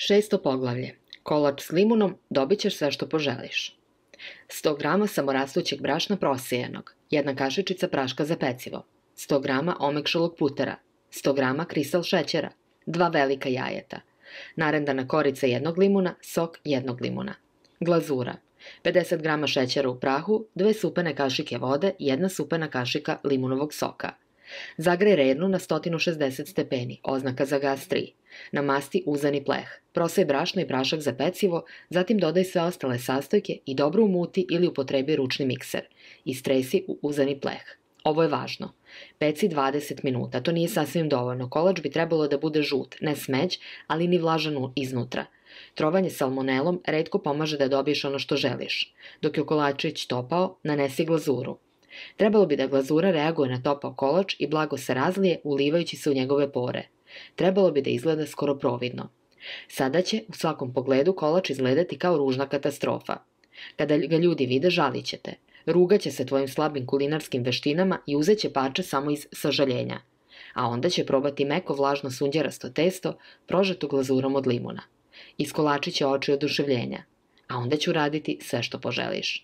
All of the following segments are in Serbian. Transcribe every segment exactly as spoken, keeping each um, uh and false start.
Šesto poglavlje. Kolač s limunom dobit ćeš sve što poželiš. sto grama samorastućeg brašna prosijenog, jedna kašičica praška za pecivo, sto grama omekšalog putera, sto grama kristal šećera, dva velika jajeta, narendana korica jednog limuna, sok jednog limuna. Glazura. pedeset grama šećera u prahu, dve supene kašike vode, jedna supena kašika limunovog soka. Zagrej rednu na sto šezdeset stepeni, oznaka za gas tri. Namasti uzani pleh. Prosej brašno i prašak za pecivo, zatim dodaj sve ostale sastojke i dobro umuti ili upotrebi ručni mikser. Istresi u uzani pleh. Ovo je važno. Peci dvadeset minuta, to nije sasvim dovoljno. Kolač bi trebalo da bude žut, ne smeđ, ali ni vlažan iznutra. Trovanje salmonelom retko pomaže da dobiješ ono što želiš. Dok je kolačić topao, nanesi glazuru. Trebalo bi da glazura reaguje na topao kolač i blago se razlije ulivajući se u njegove pore. Trebalo bi da izgleda skoro providno. Sada će u svakom pogledu kolač izgledati kao ružna katastrofa. Kada ga ljudi vide, žalit će te. Rugaće se tvojim slabim kulinarskim veštinama i uzet će parče samo iz sažaljenja. A onda će probati meko vlažno sunđerasto testo prožeto glazurom od limuna. Iskolačit će oči oduševljenja. A onda ću raditi sve što poželiš.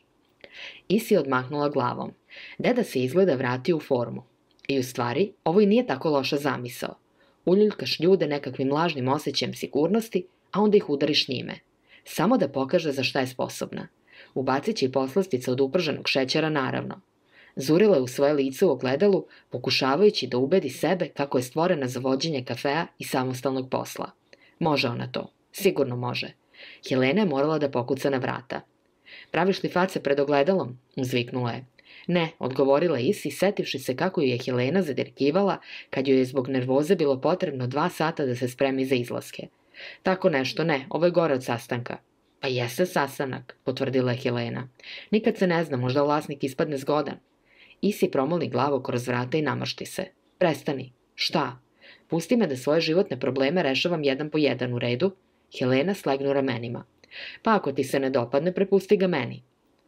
Isi odmahnula glavom. Deda se izgleda vratio u formu. I u stvari, ovo i nije tako loša zamisao. Uljuljkaš ljude nekakvim lažnim osjećajem sigurnosti, a onda ih udariš njime. Samo da pokaže za šta je sposobna. Ubacit će i poslastica od uprženog šećera naravno. Zurila je u svoje lice u ogledalu, pokušavajući da ubedi sebe kako je stvorena za vođenje kafea i samostalnog posla. Može ona to. Sigurno može. Helena je morala da pokuca na vrata. Praviš li face pred ogledalom? Uzviknula je. Ne, odgovorila Isi, setivši se kako ju je Helena zadirkivala kad joj je zbog nervoze bilo potrebno dva sata da se spremi za izlaske. Tako nešto, ne, ovo je gore od sastanka. Pa jeste sastanak, potvrdila je Helena. Nikad se ne zna, možda vlasnik ispadne zgodan. Isi promoli glavu kroz vrata i namršti se. Prestani. Šta? Pusti me da svoje životne probleme rešavam jedan po jedan u redu. Helena slegnu ramenima. Pa ako ti se ne dopadne, prepusti ga meni.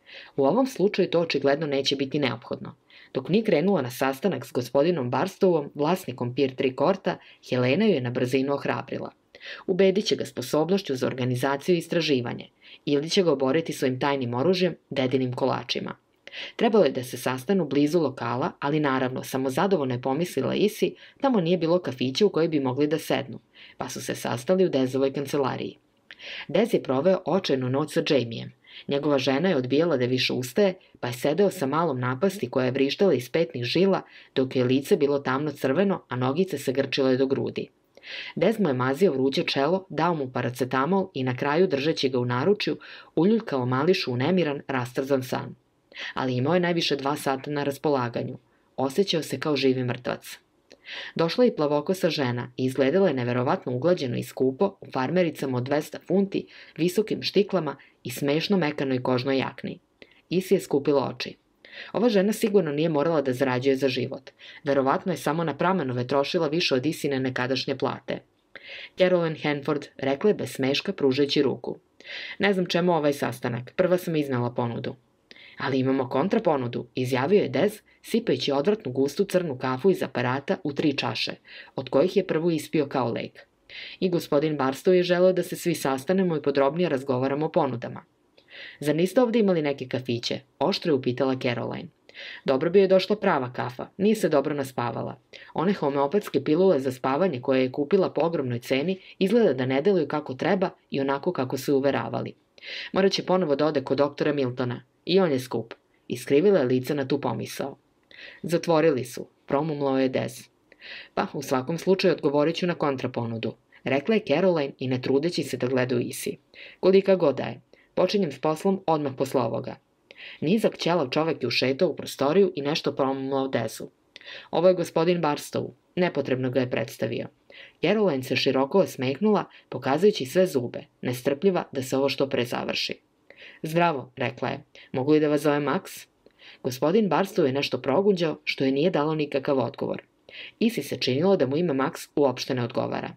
U ovom slučaju to očigledno neće biti neophodno. Dok nije krenula na sastanak s gospodinom Barstovom, vlasnikom Pier tri Korta, Helena ju je na brzinu ohrabrila. Ubedit će ga sposobnošću za organizaciju i istraživanje, ili će ga oboriti svojim tajnim oružjem, dedinim kolačima. Trebalo je da se sastanu blizu lokala, ali naravno, samo zadovoljno je pomislila Isi, tamo nije bilo kafića u koji bi mogli da sednu, pa su se sastali u Dezovoj kancelariji. Dez je proveo očajnu noć sa Jamijem. Njegova žena je odbijala da više ustaje, pa je sedeo sa malom napasti koja je vrištala iz petnih žila, dok je lice bilo tamno crveno, a nogice se grčile do grudi. Dez mu je mazio vruće čelo, dao mu paracetamol i na kraju, držeći ga u naručju, uljuljkao mališu u nemiran, rastrzan san. Ali imao je najviše dva sata na raspolaganju. Osjećao se kao živi mrtvac. Došla je i plavokosa žena i izgledala je neverovatno uglađeno i skupo u farmericama od dvesta funti, visokim štiklama i smešno mekanoj kožnoj jakni. Isi je skupila oči. Ova žena sigurno nije morala da zarađuje za život. Verovatno je samo na pramenove trošila više od Isine nekadašnje plate. Caroline Hanford rekla je bez smeška pružajući ruku. Ne znam čemu ovaj sastanak, prva sam iznala ponudu. Ali imamo kontraponudu, izjavio je Dez, sipajući odvratnu gustu crnu kafu iz aparata u tri čaše, od kojih je prvu ispio kao lek. I gospodin Barstow je želeo da se svi sastanemo i podrobnije razgovaramo o ponudama. Zar niste ovdje imali neke kafiće? Oštro je upitala Caroline. Dobro bi joj došla prava kafa, nije se dobro naspavala. One homeopatske pilule za spavanje koje je kupila po ogromnoj ceni izgleda da ne deluju kako treba i onako kako su uveravali. Morat će ponovo da ode kod doktora Miltona. I on je skup. Iskrivila je lice na tu pomisao. Zatvorili su, promumlao je Dez. Pa, u svakom slučaju odgovorit ću na kontraponudu, rekla je Caroline i ne trudeći se da gleda u Isi. Kolika god da je. Počinjem s poslom odmah posle ovoga. Nizak ćelav čovek je ušetao u prostoriju i nešto promumlao Dezu. Ovo je gospodin Barstow. Nepotrebno ga je predstavio. Caroline se široko osmehnula, pokazujući sve zube, nestrpljiva da se ovo što pre završi. Zdravo, rekla je. Mogu li da vas zove Max? Gospodin Barstow je nešto progunđao, što je nije dalo nikakav odgovor. Isi se činilo da mu ime Max uopšte ne odgovara.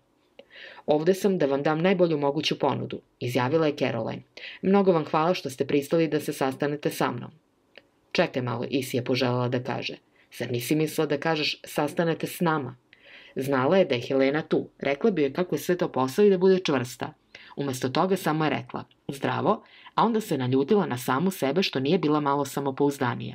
Ovde sam da vam dam najbolju moguću ponudu, izjavila je Caroline. Mnogo vam hvala što ste pristali da se sastanete sa mnom. Čekaj malo, Isi je poželjela da kaže. Zar nisi mislila da kažeš sastanete s nama? Znala je da je Helena tu, rekla bi joj kako je sve to posao i da bude čvrsta. Umesto toga samo je rekla, zdravo, a onda se naljutila na samu sebe što nije bila malo samopouzdanija.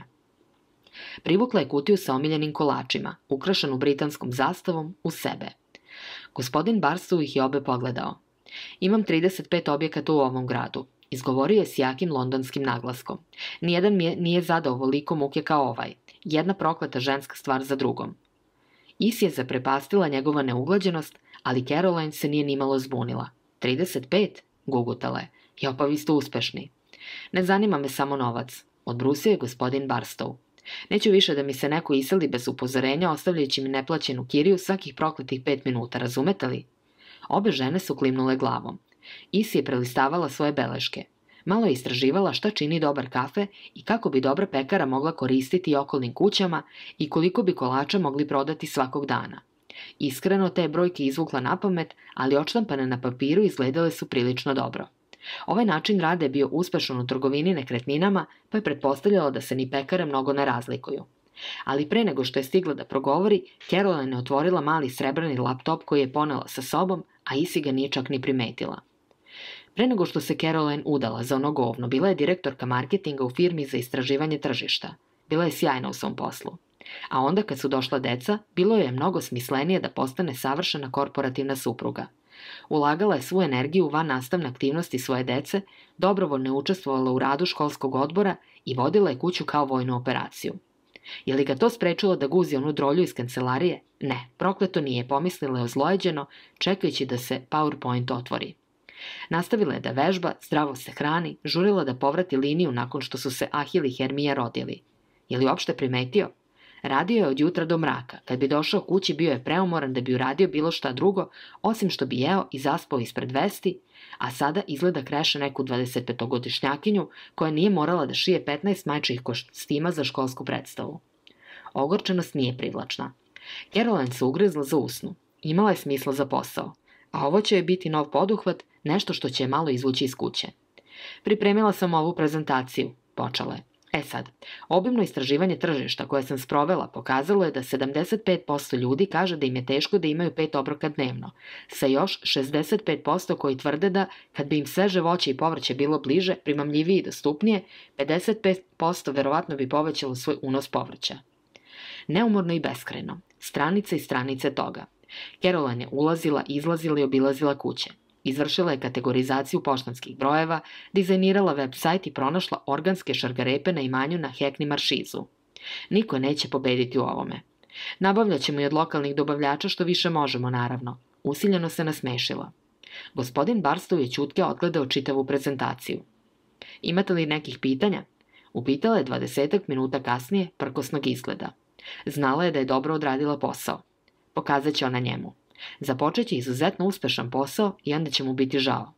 Privukla je kutiju sa omiljenim kolačima, ukrašenu britanskom zastavom, u sebe. Gospodin Barstow ih je obe pogledao. Imam trideset pet objekata u ovom gradu, izgovorio je s jakim londonskim naglaskom. Nijedan mi je nije zadao ovoliko muke kao ovaj. Jedna prokleta ženska stvar za drugom. Is je zaprepastila njegova neuglađenost, ali Caroline se nije nimalo zbunila. trideset pet? Gugutala je. Jo, pa vi ste uspešni. Ne zanima me samo novac, odbrusio je gospodin Barstow. Neću više da mi se neko iseli bez upozorenja, ostavljajući mi neplaćenu kiriju svakih prokletih pet minuta, razumete li? Obe žene su klimnule glavom. Is je prelistavala svoje beleške. Malo je istraživala šta čini dobar kafe i kako bi dobra pekara mogla koristiti okolnim kućama i koliko bi kolača mogli prodati svakog dana. Iskreno te brojke izvukla na pamet, ali odštampane na papiru izgledale su prilično dobro. Ovaj način rada je bio uspešan u trgovini nekretninama, pa je pretpostavljala da se ni pekare mnogo ne razlikuju. Ali pre nego što je stigla da progovori, Caroline je otvorila mali srebrani laptop koji je ponela sa sobom, a Isi ga nije čak ni primetila. Pre nego što se Caroline udala za ono govno, bila je direktorka marketinga u firmi za istraživanje tržišta. Bila je sjajna u svom poslu. A onda kad su došla deca, bilo je mnogo smislenije da postane savršena korporativna supruga. Ulagala je svu energiju u van nastavne aktivnosti svoje dece, dobrovoljno je učestvovala u radu školskog odbora i vodila je kuću kao vojnu operaciju. Je li ga to sprečilo da guzi onu drolju iz kancelarije? Ne, prokleto nije, pomislila je ozlojeđeno, čekajući da se PowerPoint otvori. Nastavila je da vežba, zdravo se hrani, žurila da povrati liniju nakon što su se Ahil i Hermija rodili. Je li uopšte primetio? Radio je od jutra do mraka. Kad bi došao kući, bio je preumoran da bi uradio bilo šta drugo, osim što bi jeo i zaspao ispred vesti, a sada izgleda kreše neku dvadesetpetogodišnjakinju koja nije morala da šije petnaest majčih kostima za školsku predstavu. Ogorčenost nije privlačna. Caroline se ugrizla za usnu. Imala je smisla za posao. A ovo će joj biti nov poduhvat, nešto što će je malo izvući iz kuće. Pripremila sam ovu prezentaciju, počela je. E sad, obimno istraživanje tržišta koje sam sprovela pokazalo je da sedamdeset pet posto ljudi kaže da im je teško da imaju pet obroka dnevno, sa još šezdeset pet posto koji tvrde da, kad bi im sveže voće i povrće bilo bliže, primamljivije i dostupnije, pedeset pet posto verovatno bi povećalo svoj unos povrća. Neumorno i beskrajno, stranice i stranice toga. Caroline je ulazila, izlazila i obilazila kuće. Izvršila je kategorizaciju poštanskih brojeva, dizajnirala web-sajt i pronašla organske šargarepe na imanju na Hackney Maršizu. Niko neće pobediti u ovome. Nabavljat ćemo i od lokalnih dobavljača što više možemo, naravno. Usiljeno se nasmešila. Gospodin Barstow je ćutke odgledao čitavu prezentaciju. Imate li nekih pitanja? Upitala je dvadesetak minuta kasnije prkosnog izgleda. Znala je da je dobro odradila posao. Pokazat će ona njemu. Započet će izuzetno uspešan posao i onda će mu biti žao.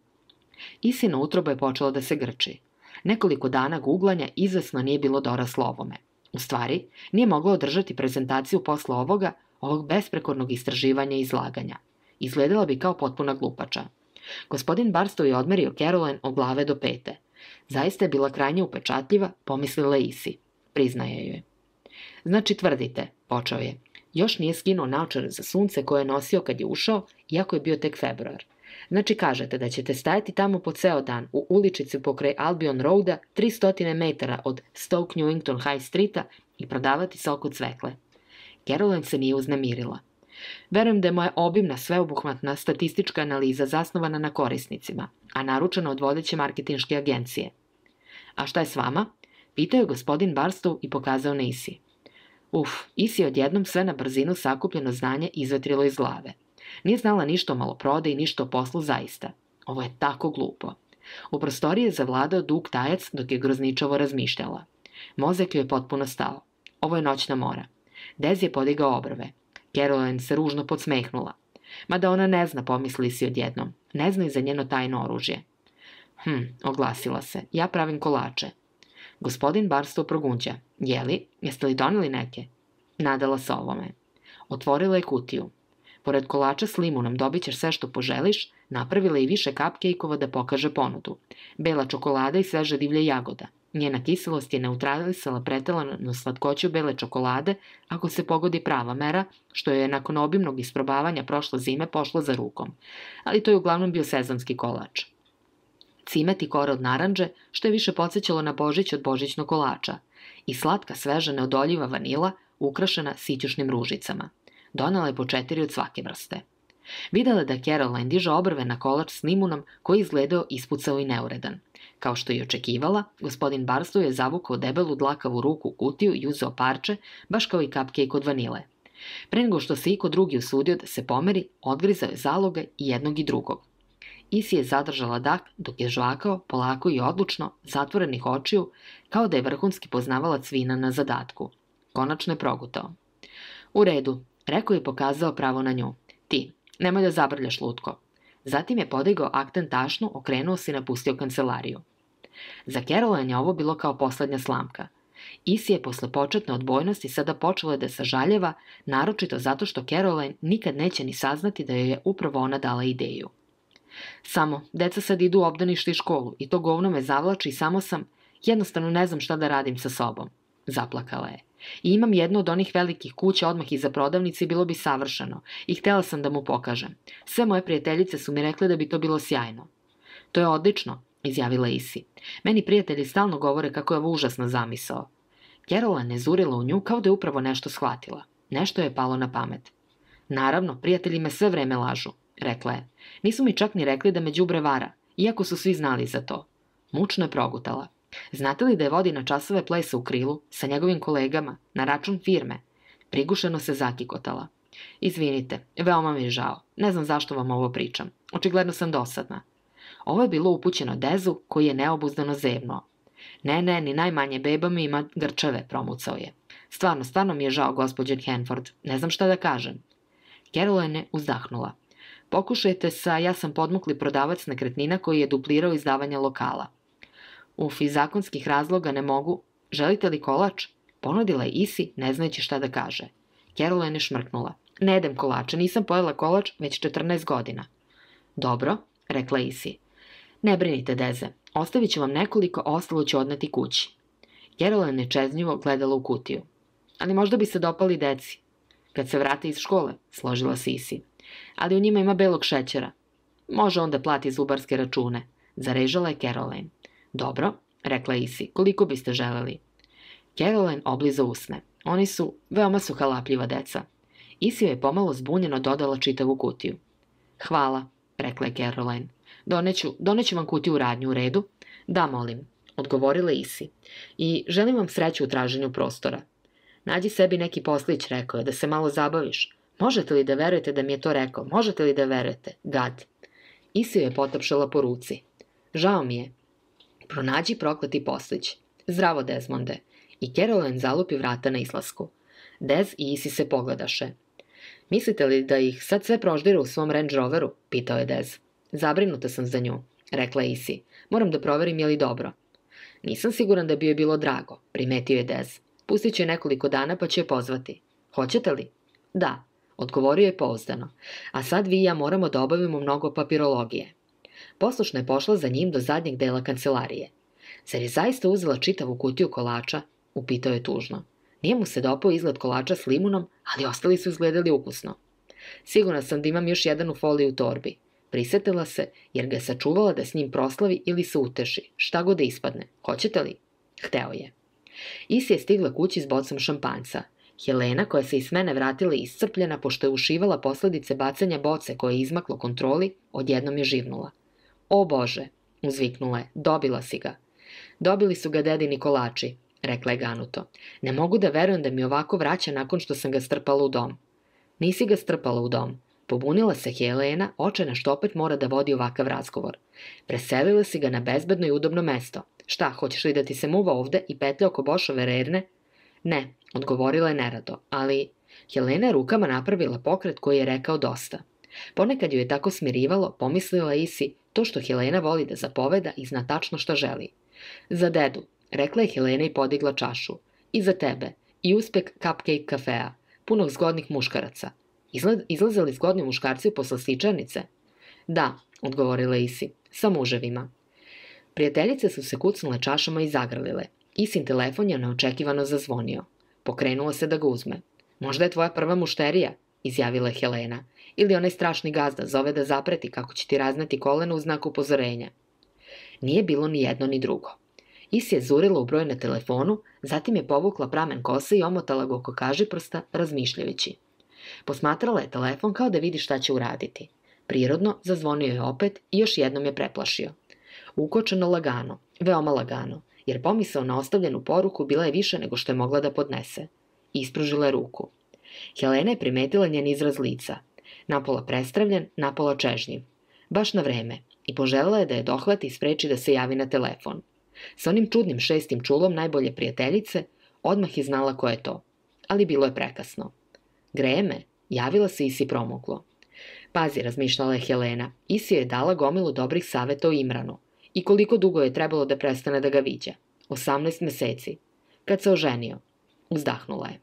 Isina utroba je počela da se grči. Nekoliko dana guglanja izvesno nije bilo doraslo ovome. U stvari, nije mogla održati prezentaciju posle ovoga, ovog besprekornog istraživanja i izlaganja. Izgledala bi kao potpuna glupača. Gospodin Barstow je odmerio Caroline od glave do pete. Zaista je bila krajnje upečatljiva, pomislila Isi. Priznaje joj. Znači tvrdite, počeo je. Još nije skinuo naočare za sunce koje je nosio kad je ušao, iako je bio tek februar. Znači kažete da ćete stajati tamo po ceo dan u uličici pokraj Albion Roada, tristo metara od Stoke Newington High Streeta i prodavati sok od cvekle. Caroline se nije uznemirila. Verujem da je moja obimna, sveobuhvatna statistička analiza zasnovana na korisnicima, a naručena od vodeće marketinške agencije. A šta je s vama? Pitao je gospodin Barstow i pokazao na Isi. Uf, Isi je odjednom sve na brzinu sakupljeno znanje izvetrilo iz glave. Nije znala ništa o maloprodaji, ništa o poslu zaista. Ovo je tako glupo. U prostoriji je zavladao dug tajac dok je grozničavo razmišljala. Mozak joj je potpuno stao. Ovo je noćna mora. Dez je podigao obrve. Caroline se ružno podsmehnula. Mada ona ne zna, pomisli si odjednom. Ne zna i za njeno tajno oružje. Hm, oglasila se. Ja pravim kolače. Gospodin Barstow progunđa. Jeli, jeste li doneli neke? Nadala se ovome. Otvorila je kutiju. Pored kolača s limunom dobit ćeš sve što poželiš, napravila je i više cupcake-ova da pokaže ponudu. Bela čokolada i sveže divlje jagoda. Njena kiselost je neutralisala preteranu slatkoću bele čokolade ako se pogodi prava mera, što je nakon obimnog isprobavanja prošle zime pošlo za rukom, ali to je uglavnom bio sezamski kolač. Cimet i kora od naranđe, što je više podsjećalo na Božić od božićnog kolača, i slatka, sveža, neodoljiva vanila, ukrašena sićušnim ružicama. Donela je po četiri od svake vrste. Videla da Caroline diže obrve na kolač s limunom koji izgledao ispucao i neuredan. Kao što je očekivala, gospodin Barstow je zavukao debelu dlakavu ruku u kutiju i uzeo parče, baš kao i cupcake od vanile. Pre nego što se iko drugi usudio da se pomeri, odgrizao je zaloge i jednog i drugog. Isi je zadržala dah dok je žvakao, polako i odlučno, zatvorenih očiju, kao da je vrhunski poznavalac vina na zadatku. Konačno je progutao. U redu, rekao je pokazao pravo na nju. Ti, nemoj da zabrljaš lutko. Zatim je podigao akten tašnu, okrenuo se i napustio kancelariju. Za Caroline je ovo bilo kao poslednja slamka. Isi je posle početne odbojnosti sada počela da sažaljeva, naročito zato što Caroline nikad neće ni saznati da joj je upravo ona dala ideju. Samo, deca sad idu u obdanište i školu i to govno me zavlači i samo sam, jednostavno ne znam šta da radim sa sobom. Zaplakala je. I imam jednu od onih velikih kuća odmah iza prodavnice i bilo bi savršeno i htjela sam da mu pokažem. Sve moje prijateljice su mi rekle da bi to bilo sjajno. To je odlično, izjavila Isi. Meni prijatelji stalno govore kako je ovo užasna zamisao. Caroline je zurila u nju kao da je upravo nešto shvatila. Nešto je palo na pamet. Naravno, prijatelji me sve vreme lažu, rekla je. Nisu mi čak ni rekli da me đubre vara, iako su svi znali za to. Mučno je progutala. Znate li da je vodi na časove plesa u krilu, sa njegovim kolegama, na račun firme? Prigušeno se zakikotala. Izvinite, veoma mi je žao. Ne znam zašto vam ovo pričam. Očigledno sam dosadna. Ovo je bilo upućeno Dezu, koji je neobuzdano zevnuo. Ne, ne, ni najmanje, beba mi ima grčeve, promucao je. Stvarno, stvarno mi je žao, gospođen Hanford. Ne znam šta da kažem. Caroline je uzdahnula. Pokušajte sa ja sam podmukli prodavac nekretnina koji je duplirao izdavanje lokala. Uf, iz zakonskih razloga ne mogu. Želite li kolač? Ponudila je Isi, ne znajući šta da kaže. Caroline je šmrknula. Ne jedem kolače, nisam pojela kolač već četrnaest godina. Dobro, rekla Isi. Ne brinite, Deze, ostavit ću vam nekoliko, ostalo ću odneti kući. Caroline je čeznjivo gledala u kutiju. Ali možda bi se dopali deci. Kad se vrate iz škole, složila se Isi. Ali u njima ima belog šećera. Može onda plati zubarske račune, zarežala je Caroline. Dobro, rekla Isi, koliko biste želeli? Caroline obliza usne. Oni su, veoma su halapljiva deca. Isi je pomalo zbunjeno dodala čitavu kutiju. Hvala, rekla je Caroline. Doneću, doneću vam kutiju u radnju, u redu? Da, molim, odgovorila Isi. I želim vam sreću u traženju prostora. Nađi sebi neki poslić, rekao je, da se malo zabaviš. Možete li da verujete da mi je to rekao? Možete li da verujete? Gad. Isi je potapšala po ruci. Žao mi je. Pronađi prokleti poslić. Zdravo, Desmonde. I Caroline zalupi vrata na izlasku. Dez i Isi se pogledaše. Mislite li da ih sad sve proždira u svom Range Roveru? Pitao je Dez. Zabrinuta sam za nju, rekla Isi. Moram da proverim je li dobro. Nisam siguran da bi joj bilo drago, primetio je Dez. Pustit ću je nekoliko dana pa ću je pozvati. Hoćete li? Da, odgovorio je pouzdano. A sad vi i ja moramo da obavimo mnogo papirologije. Poslušno je pošla za njim do zadnjeg dela kancelarije. Zar je zaista uzela čitavu kutiju kolača? Upitao je tužno. Nije mu se dopao izgled kolača s limunom, ali ostali su izgledali ukusno. Sigurna sam da imam još jedan u foliji u torbi. Prisetila se, jer ga je sačuvala da s njim proslavi ili se uteši, šta god da ispadne. Hoćete li? Hteo je. Isi je stigla kući s bocom šampanjca. Helena, koja se iz smene vratila iscrpljena pošto je ušivala posledice bacanja boce koje je izmaklo kontroli, odjednom je živnula. O Bože, uzviknula je, dobila si ga. Dobili su ga dedini kolači, rekla je ganuto. Ne mogu da verujem da mi ovako vraća nakon što sam ga strpala u dom. Nisi ga strpala u dom. Pobunila se Helena, očajna što opet mora da vodi ovakav razgovor. Preselila si ga na bezbedno i udobno mesto. Šta, hoćeš li da ti se muva ovde i petlja oko Bošove rerne? Ne, odgovorila je nerado, ali Helena je rukama napravila pokret koji je rekao dosta. Ponekad ju je tako smirivalo, pomislila Isi, to što Helena voli da zapoveda i zna tačno šta želi. Za dedu, rekla je Helena i podigla čašu. I za tebe, i uspeh cupcake kafea, punog zgodnih muškaraca. Izla, izlazali zgodni muškarci posle sličarnice? Da, odgovorila Isi, sa muževima. Prijateljice su se kucnule čašama i zagrlile. Isin telefon je neočekivano zazvonio. Pokrenuo se da ga uzme. Možda je tvoja prva mušterija, izjavila je Helena, ili onaj strašni gazda zove da zapreti kako će ti raznati koleno u znak upozorenja. Nije bilo ni jedno ni drugo. Isi je zurila u broj na telefonu, zatim je povukla pramen kose i omotala ga oko kažiprsta, razmišljajući. Posmatrala je telefon kao da vidi šta će uraditi. Prirodno, zazvonio je opet i još jednom je preplašio. Ukočeno lagano, veoma lagano, jer pomisao na ostavljenu poruku bila je više nego što je mogla da podnese. Ispružila je ruku. Helena je primetila njen izraz lica. Napola prestravljen, napola čežnjiv. Baš na vreme, i poželjela je da je dohvati i spreči da se javi na telefon. Sa onim čudnim šestim čulom najbolje prijateljice, odmah je znala ko je to. Ali bilo je prekasno. Greje me, javila se Isi promuklo. Pazi, razmišljala je Helena, Isi je dala gomilu dobrih saveta o Imranu. I koliko dugo je trebalo da prestane da ga viđa? Osamnaest meseci. Kad se oženio. Uzdahnula je.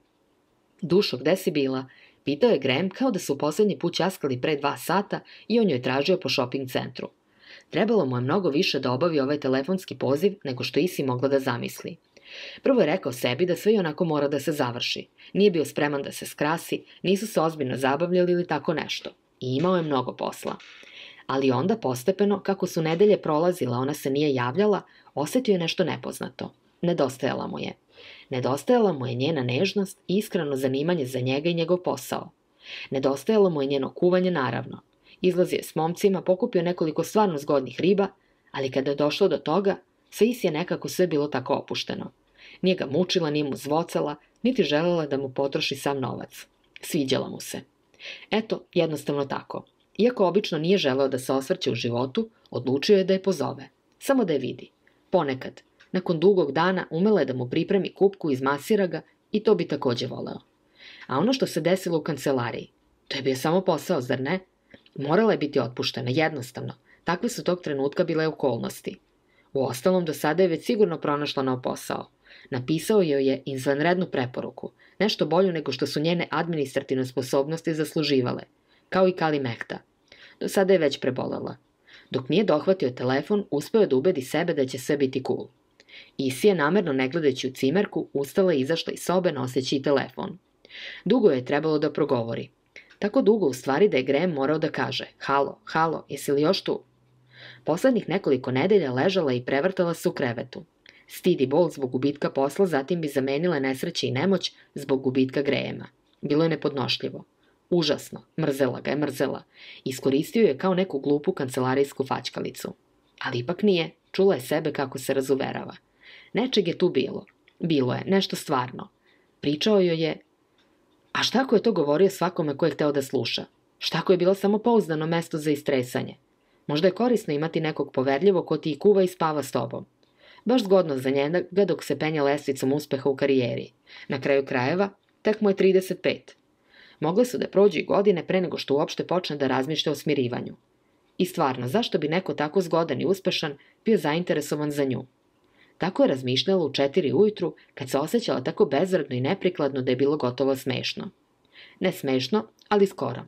Dušo, gde si bila? Pitao je Graham kao da su u poslednji put ćaskali pre dva sata i on joj tražio po shopping centru. Trebalo mu je mnogo više da obavi ovaj telefonski poziv nego što Isi mogla da zamisli. Prvo je rekao sebi da sve i onako mora da se završi. Nije bio spreman da se skrasi, nisu se ozbiljno zabavljali ili tako nešto. I imao je mnogo posla. Ali onda postepeno, kako su nedelje prolazila, ona se nije javljala, osetio je nešto nepoznato. Nedostajala mu je. Nedostajala mu je njena nežnost i iskreno zanimanje za njega i njegov posao. Nedostajalo mu je njeno kuvanje naravno. Izlazio je s momcima, pokupio nekoliko stvarno zgodnih riba, ali kada je došlo do toga, sa Isi je nekako sve bilo tako opušteno. Nije ga mučila, nije mu zvocala, niti želela da mu potroši sav novac. Sviđala mu se. Eto, jednostavno tako. Iako obično nije želeo da se osvrće u životu, odlučio je da je pozove. Samo da je vidi. Ponekad, nakon dugog dana, umela je da mu pripremi kupku, izmasira ga i to bi takođe voleo. A ono što se desilo u kancelariji, to je bio samo posao, zar ne? Morala je biti otpuštena, jednostavno. Takve su tog trenutka bile okolnosti. Uostalom, do sada je već sigurno pronašla nov posao. Napisao joj je izvanrednu preporuku, nešto bolju nego što su njene administrativne sposobnosti zasluživale, kao i Kali Mehta. Do sada je već prebolela. Dok nije dohvatio telefon, uspeo je da ubedi sebe da će sve biti cool. Isi je namerno ne gledajući u cimerku, ustala i izašla iz sobe noseći telefon. Dugo je trebalo da progovori. Tako dugo u stvari da je Graham morao da kaže: "Halo, halo, jesi li još tu?" Poslednjih nekoliko nedelja ležala i prevrtala se u krevetu. Stid i bol zbog gubitka posla zatim bi zamenile nesreće i nemoć zbog gubitka Grahama. Bilo je nepodnošljivo. Užasno, mrzela ga je, mrzela. Iskoristio je kao neku glupu kancelarijsku faćkalicu. Ali ipak nije, čula je sebe kako se razuverava. Nečeg je tu bilo. Bilo je, nešto stvarno. Pričao joj je... A šta ako je to govorio svakome ko je hteo da sluša? Šta ako je bilo samo pouzdano mesto za istresanje? Možda je korisno imati nekog poverljivo ko ti i kuva i spava s tobom. Baš zgodno za njega dok se penja lestvicom uspeha u karijeri. Na kraju krajeva, tek mu je trideset pet. Mogle su da prođu i godine pre nego što uopšte počne da razmišlja o smirivanju. I stvarno, zašto bi neko tako zgodan i uspešan bio zainteresovan za nju? Tako je razmišljala u četiri ujutru, kad se osjećala tako bezvredno i neprikladno da je bilo gotovo smešno. Ne smešno, ali skoro.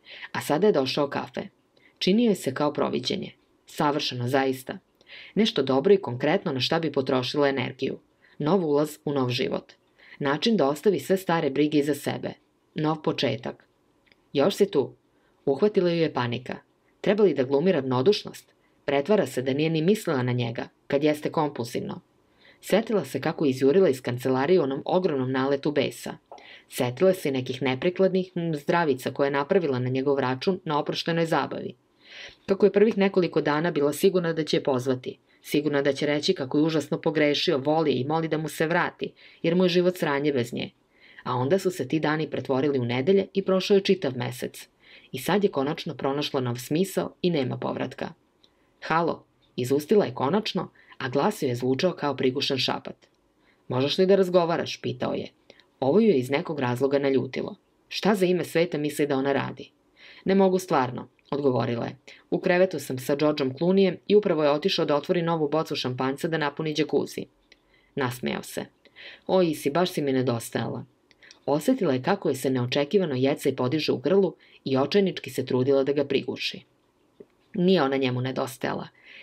A sada je došao kafe. Činio je se kao proviđenje. Savršeno, zaista. Nešto dobro i konkretno na šta bi potrošila energiju. Nov ulaz u nov život. Način da ostavi sve stare brige iza sebe. Nov početak. Još si tu. Uhvatila ju je panika. Treba li da glumi ravnodušnost? Pretvara se da nije ni mislila na njega, kad jeste kompulsivno. Setila se kako izjurila iz kancelarije u onom ogromnom naletu besa. Setila se i nekih neprikladnih zdravica koje je napravila na njegov račun na oproštenoj zabavi. Kako je prvih nekoliko dana bila sigurna da će je pozvati, sigurna da će reći kako je užasno pogrešio, voli i moli da mu se vrati, jer mu je život sranje bez nje. A onda su se ti dani pretvorili u nedelje i prošao je čitav mesec. I sad je konačno pronašla nov smisao i nema povratka. Halo, izustila je konačno, a glas joj je zvučao kao prigušen šapat. Možeš li da razgovaraš, pitao je. Ovo ju je iz nekog razloga naljutilo. Šta za ime sveta misli da ona radi? Ne mogu stvarno, odgovorila je. U krevetu sam sa Georgeom Clooneyem i upravo je otišao da otvori novu bocu šampanjca da napuni džakuzi. Nasmejao se. O, Isi, baš si mi nedostajala. Osetila je kako je se neočekivano jecaj podiže u grlu i očajnički se trudila da ga priguši. Nije ona njemu nedostajala.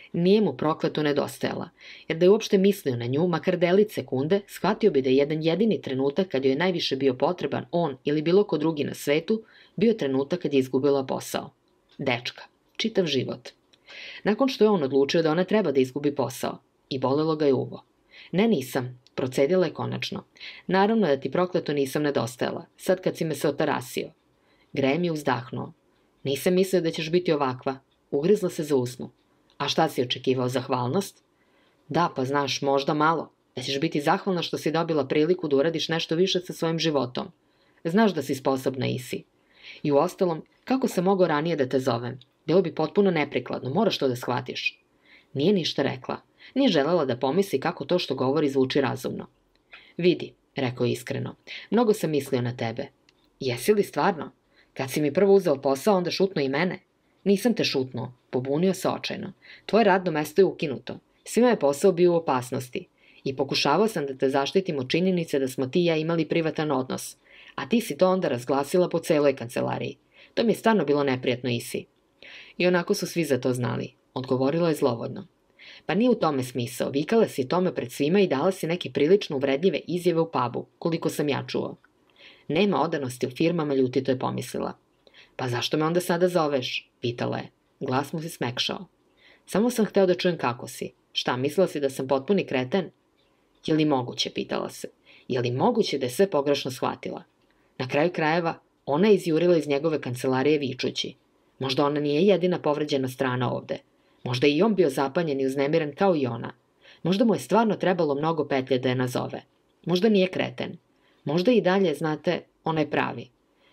Nije mu prokleto nedostajala, jer da je uopšte mislio na nju, makar delić sekunde, shvatio bi da je jedan jedini trenutak kad joj je najviše bio potreban on ili bilo ko drugi na svetu, bio trenutak kad je izgubila posao. Dečka. Čitav život. Nakon što je on odlučio da ona treba da izgubi posao, i bolelo ga je uvo. Ne, nisam, procedila je konačno. Naravno da ti prokleto nisam nedostajala, sad kad si me se otarasio. Graham je uzdahnuo. Nisam mislio da ćeš biti ovakva. Ugrizla se za usnu. A šta si očekivao, zahvalnost? Da, pa znaš, možda malo. Da ćeš biti zahvalna što si dobila priliku da uradiš nešto više sa svojim životom. Znaš da si sposobna i si. I uostalom, kako sam mogao ranije da te zovem? Bilo bi potpuno neprikladno, moraš to da shvatiš. Nije ništa rekla. Nije želela da pomisli kako to što govori zvuči razumno. Vidi, rekao je iskreno, mnogo sam mislio na tebe. Jesi li stvarno? Kad si mi prvo uzeo posao, onda šutno i mene. Nisam te šutnuo, pobunio se očajno. Tvoje radno mesto je ukinuto. Svima je posao bio u opasnosti. I pokušavao sam da te zaštitim od činjenice da smo ti i ja imali privatan odnos. A ti si to onda razglasila po celoj kancelariji. To mi je stvarno bilo neprijatno, Isi. I onako su svi za to znali. Odgovorila je zlovodno. Pa nije u tome smisao. Vikala si tome pred svima i dala si neke prilično uvredljive izjave u pubu, koliko sam ja čuo. Nema odanosti u firmama, ljutito je pomislila. Pa zašto me onda sada zoveš? Pitala je. Glas mu se smekšao. Samo sam hteo da čujem kako si. Šta, mislila si da sam potpuni kreten? Je li moguće, pitala se. Je li moguće da je sve pogrešno shvatila? Na kraju krajeva, ona je izjurila iz njegove kancelarije vičući. Možda ona nije jedina povređena strana ovde. Možda je i on bio zapanjen i uznemiren kao i ona. Možda mu je stvarno trebalo mnogo petlje da je nazove. Možda nije kreten. Možda i dalje, znate, ona je pravi.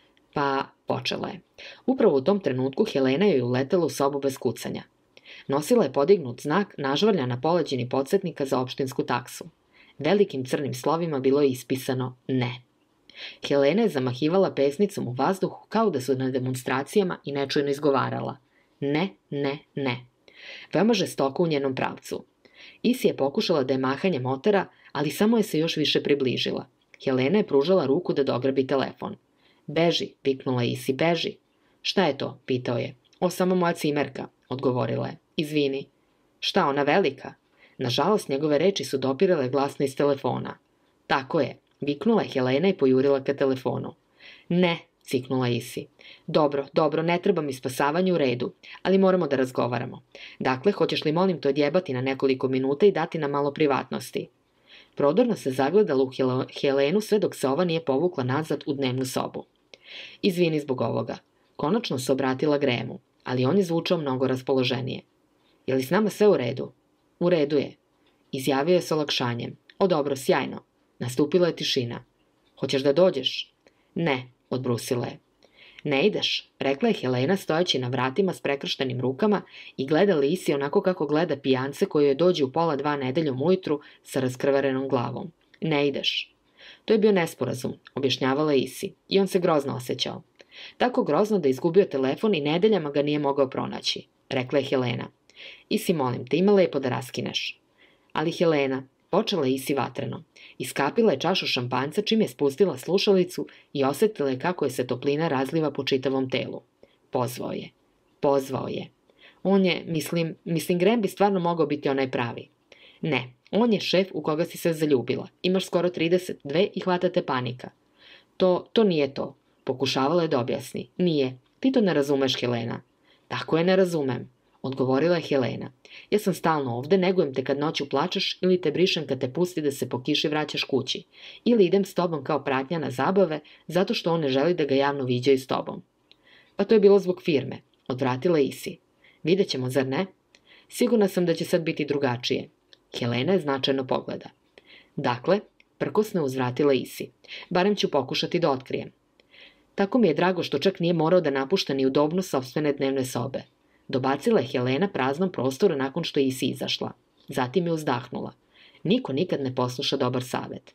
Pa, počela je. Upravo u tom trenutku Helena joj uletela u sobu bez kucanja. Nosila je podignut znak nažvrljana poleđini podsjetnika za opštinsku taksu. Velikim crnim slovima bilo je ispisano ne. Helena je zamahivala pesnicom u vazduhu kao da su na demonstracijama i nečujno izgovarala. Ne, ne, ne. Veoma žestoko u njenom pravcu. Isi je pokušala da je mahanjem otera, ali samo je se još više približila. Helena je pružala ruku da dograbi telefon. Beži, viknula Isi, beži. Šta je to? Pitao je. O, samo moja cimerka, odgovorila je. Izvini. Šta, ona velika? Nažalost, njegove reči su dopirale glasno iz telefona. Tako je, viknula je Helena i pojurila ka telefonu. Ne, ciknula Isi. Dobro, dobro, ne treba mi spasavanje u redu, ali moramo da razgovaramo. Dakle, hoćeš li molim te odjebati na nekoliko minuta i dati nam malo privatnosti? Prodorno se zagledala u Helenu sve dok se ova nije povukla nazad u dnevnu sobu. Izvini zbog ovoga. Konačno se obratila Grahamu, ali on je zvučao mnogo raspoloženije. Je li s nama sve u redu? U redu je. Izjavio je s olakšanjem. O dobro, sjajno. Nastupila je tišina. Hoćeš da dođeš? Ne, odbrusila je. Ne ideš, rekla je Helena stojeći na vratima s prekrštenim rukama i gleda Isi onako kako gleda pijance koji joj dođe u pola dva nedeljom ujutru sa raskrvarenom glavom. Ne ideš. To je bio nesporazum, objašnjavala Isi, i on se grozno osjećao. Tako grozno da je izgubio telefon i nedeljama ga nije mogao pronaći, rekla je Helena. Isi, molim te, ima lepo da raskineš. Ali Helena, počela je Isi vatreno. Iskapila je čašu šampanjca čim je spustila slušalicu i osjetila je kako je se toplina razliva po čitavom telu. Pozvao je. Pozvao je. On je, mislim, mislim, Graham bi stvarno mogao biti onaj pravi. Ne, on je šef u koga si se zaljubila. Imaš skoro trideset dve i hvata te panika. To, to nije to. Pokušavala je da objasni. Nije. Ti to ne razumeš, Helena. Tako je, ne razumem, odgovorila je Helena. Ja sam stalno ovde, negujem te kad noću plačeš ili te brišem kad te pusti da se po kiši vraćaš kući. Ili idem s tobom kao pratnja na zabave zato što on ne želi da ga javno viđaju s tobom. Pa to je bilo zbog firme, odvratila Isi. Vidjet ćemo, zar ne? Sigurna sam da će sad biti drugačije. Helena je značajno pogleda. Dakle, prkosno je uzvratila Isi. Barem ću pokušati da otkrijem. Tako mi je drago što čak nije morao da napušta ni udobno sopstvene dnevne sobe. Dobacila je Helena praznom prostoru nakon što je Isi izašla. Zatim je uzdahnula. Niko nikad ne posluša dobar savet.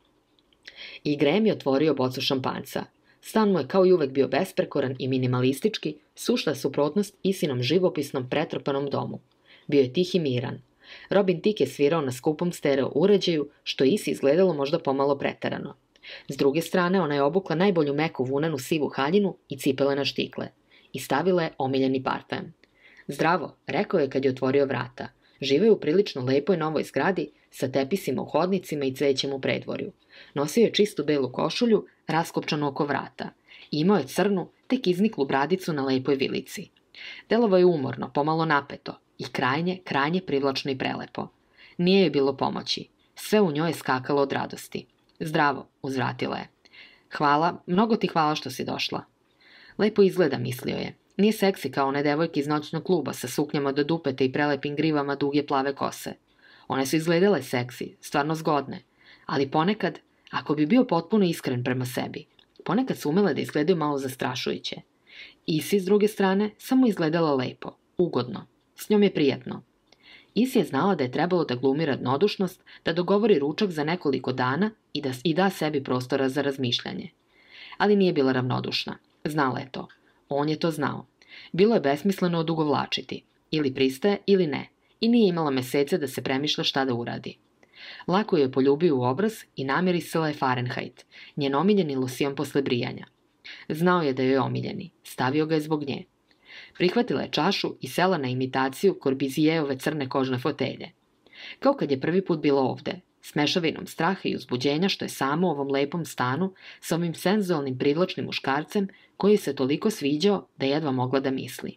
I Graham je otvorio bocu šampanjca. Stan mu je kao i uvek bio besprekoran i minimalistički, sušta suprotnost Isinom živopisnom pretrpanom domu. Bio je tih i miran. Robin Tick je svirao na skupom stereo uređaju, što Isi izgledalo možda pomalo preterano. S druge strane, ona je obukla najbolju meku vunenu sivu haljinu i cipele na štikle. I stavila je omiljeni parfem. Zdravo, rekao je kad je otvorio vrata. Živeo je u prilično lepoj novoj zgradi sa tepisima u hodnicima i cvećem u predvorju. Nosio je čistu belu košulju, raskopčanu oko vrata. Imao je crnu, tek izniklu bradicu na lepoj vilici. Delovao je umorno, pomalo napeto i krajnje, krajnje privlačno i prelepo. Nije joj bilo pomoći. Sve u njoj je skakalo od radosti. Zdravo, uzvratila je. Hvala, mnogo ti hvala što si došla. Lepo izgleda, mislio je. Nije seksi kao one devojke iz noćnog kluba sa suknjama do dupeta i prelepim grivama duge plave kose. One su izgledale seksi, stvarno zgodne, ali ponekad, ako bi bio potpuno iskren prema sebi, ponekad su umele da izgledaju malo zastrašujuće. Isi, s druge strane, samo izgledala lepo, ugodno. S njom je prijatno. Isi je znala da je trebalo da glumi radnodušnost, da dogovori ručak za nekoliko dana i da i da sebi prostora za razmišljanje. Ali nije bila ravnodušna. Znala je to. On je to znao. Bilo je besmisleno odugovlačiti. Ili pristaje ili ne. I nije imala mesece da se premišlja šta da uradi. Lako je poljubio u obraz i namirisala je Fahrenheit, njen omiljeni losion posle brijanja. Znao je da joj je omiljeni. Stavio ga je zbog nje. Prihvatila je čašu i sela na imitaciju Korbizijejove crne kožne fotelje. Kao kad je prvi put bila ovde, s mešavinom straha i uzbuđenja što je samo u ovom lepom stanu sa ovim senzualnim privlačnim muškarcem koji se toliko sviđao da jedva mogla da misli.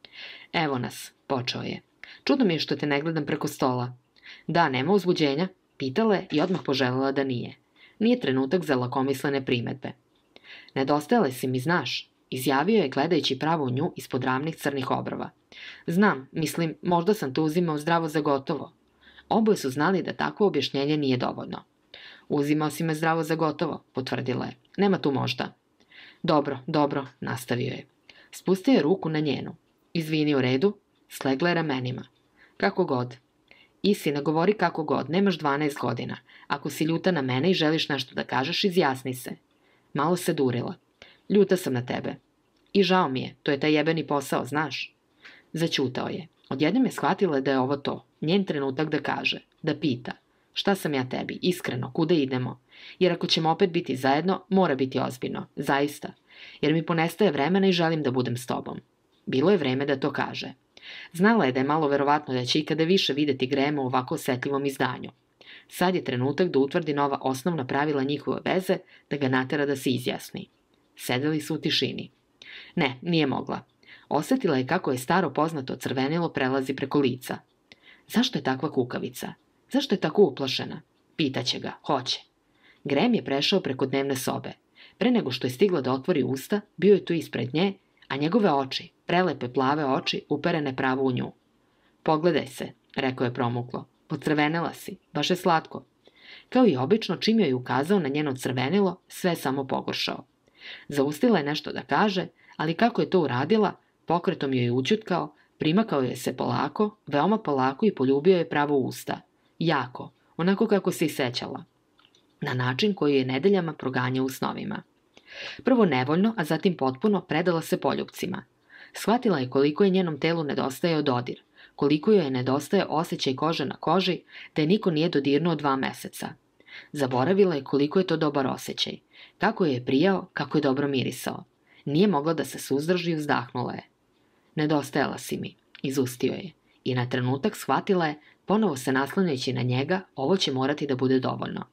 Evo nas, počeo je. Čudno mi je što te ne gledam preko stola. Da, nema uzbuđenja, pitala je i odmah poželjela da nije. Nije trenutak za lakomislene primetbe. Nedostajale si mi, znaš, izjavio je gledajući pravo u nju ispod ravnih crnih obrva. Znam, mislim, možda sam to uzimao zdravo za gotovo. Oboje su znali da takvo objašnjenje nije dovoljno. Uzimao si me zdravo za gotovo, potvrdila je. Nema tu možda. Dobro, dobro, nastavio je. Spustio je ruku na njenu. Izvini, u redu, slegla je ramenima. Kako god. Isi, ne govori kako god, nemaš dvanaest godina. Ako si ljuta na mene i želiš nešto da kažeš, izjasni se. Malo se durila. Ljuta sam na tebe. I žao mi je, to je taj jebeni posao, znaš. Zaćutao je. Odjednom je shvatila da je ovo to, njen trenutak da kaže, da pita. Šta sam ja tebi, iskreno, kuda idemo? Jer ako ćemo opet biti zajedno, mora biti ozbiljno, zaista. Jer mi ponestaje vremena i želim da budem s tobom. Bilo je vreme da to kaže. Znala je da je malo verovatno da će ikada više videti Grahama u ovako osetljivom izdanju. Sad je trenutak da utvrdi nova osnovna pravila njihove veze, da ga natera da se izjasni. Sedeli su u tišini. Ne, nije mogla. Osetila je kako je staro poznato crvenilo prelazi preko lica. Zašto je takva kukavica? Zašto je tako uplašena? Pitaće ga, hoće. Graham je prešao preko dnevne sobe. Pre nego što je stigla da otvori usta, bio je tu ispred nje, a njegove oči, prelepe plave oči, uperene pravo u nju. Pogledaj se, rekao je promuklo. Pocrvenela si, baš je slatko. Kao i obično, čim joj je ukazao na njeno crvenilo, sve samo pogoršao. Zaustila je nešto da kaže, ali kako je to uradila, pokretom joj je ućutkao, primakao je se polako, veoma polako i poljubio je pravo usta. Jako, onako kako se i sećala. Na način koji je nedeljama proganjao u snovima. Prvo nevoljno, a zatim potpuno predala se poljupcima. Shvatila je koliko je njenom telu nedostajao dodir, koliko joj je nedostaje osjećaj kože na koži, da je niko nije dodirnuo dva meseca. Zaboravila je koliko je to dobar osjećaj, kako je je prijao, kako je dobro mirisao. Nije mogla da se suzdrži i uzdahnula je. Nedostajala si mi, izustio je, i na trenutak shvatila je, ponovo se naslanjajući na njega, ovo će morati da bude dovoljno.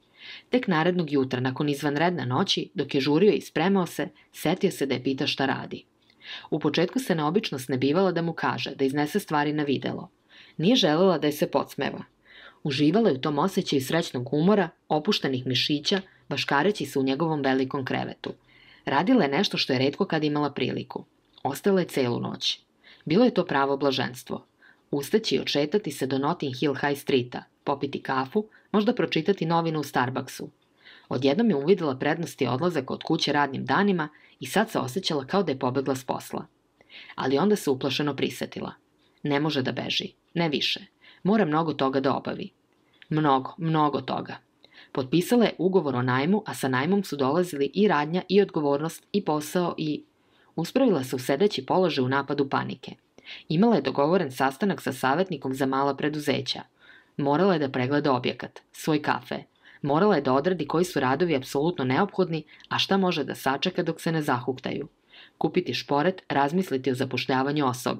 Tek narednog jutra, nakon izvanredne noći, dok je žurio i spremao se, setio se da je pita šta radi. U početku se neobično snebivala da mu kaže, da iznese stvari na videlo. Nije želela da je se podsmeva. Uživala je u tom osjećaju srećnog umora, opuštenih mišića, baškareći se u njegovom velikom krevetu. Radila je nešto što je retko kad imala priliku. Ostala je celu noć. Bilo je to pravo blaženstvo. Ustaći i odšetati se do Notting Hill High Streeta, popiti kafu, možda pročitati novinu u Starbucksu. Odjednom je uvidela prednosti odlazak od kuće radnim danima i sad se osjećala kao da je pobegla s posla. Ali onda se uplašeno prisetila. Ne može da beži, ne više. Mora mnogo toga da obavi. Mnogo, mnogo toga. Potpisala je ugovor o najmu, a sa najmom su dolazili i radnja, i odgovornost, i posao, i... Uspravila se u sedeći položaj u napadu panike. Imala je dogovoren sastanak sa savjetnikom za mala preduzeća. Morala je da pregleda objekat, svoj kafe. Morala je da odradi koji su radovi apsolutno neophodni, a šta može da sačeka dok se ne zahuktaju. Kupiti šporet, razmisliti o zapošljavanju osoblja.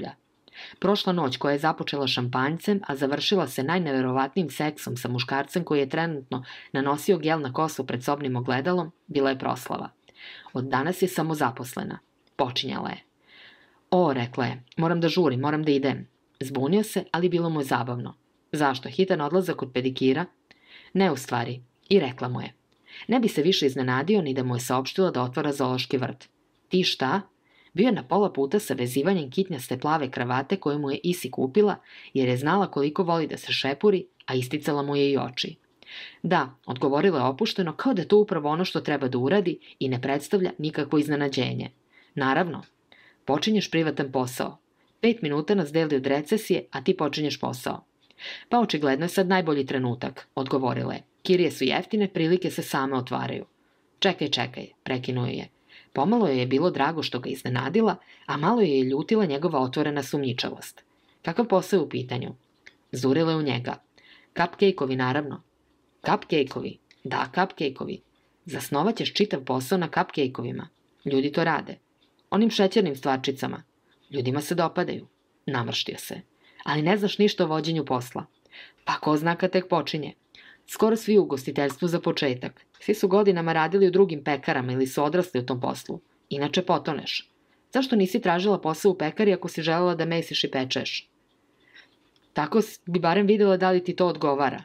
Prošla noć koja je započela šampanjcem, a završila se najneverovatnijim seksom sa muškarcem koji je trenutno nanosio gel na kosu pred sobnim ogledalom, bila je proslava. Od danas je samozaposlena. Počinjala je. O, rekla je, moram da žurim, moram da idem. Zbunio se, ali bilo mu je zabavno. Zašto? Hitan odlazak kod pedikira? Ne u stvari. I rekla mu je. Ne bi se više iznenadio ni da mu je saopštila da otvara zoološki vrt. Ti šta? Bio je na pola puta sa vezivanjem kitnjaste plave kravate koju mu je Isi kupila, jer je znala koliko voli da se šepuri, a isticala mu je i oči. Da, odgovorila je opušteno, kao da je to upravo ono što treba da uradi i ne predstavlja nikakvo iznenađenje. Naravno, počinješ privatan posao. Pet minuta nas deli od recesije, a ti počinješ posao. Pa očigledno je sad najbolji trenutak, odgovorila je. Kirije su jeftine, prilike se same otvaraju. Čekaj, čekaj, prekinuo je. Pomalo joj je bilo drago što ga iznenadila, a malo je ljutila njegova otvorena sumnjičavost. Kakav posao je u pitanju? Zurila je u njega. Cupcake-ovi, naravno. Cupcake-ovi? Da, cupcake-ovi. Zasnovaćeš čitav posao na cupcake-ovima. Ljudi to rade. Onim šećernim stvarčicama. Ljudima se dopadaju. Namrštio se. Ali ne znaš ništa o vođenju posla. Pa ko zna kad tek počinje. Skoro svi u ugostiteljstvu za početak. Svi su godinama radili u drugim pekarama ili su odrasli u tom poslu. Inače potoneš. Zašto nisi tražila posao u pekari ako si želela da mesiš i pečeš? Tako bi barem videla da li ti to odgovara.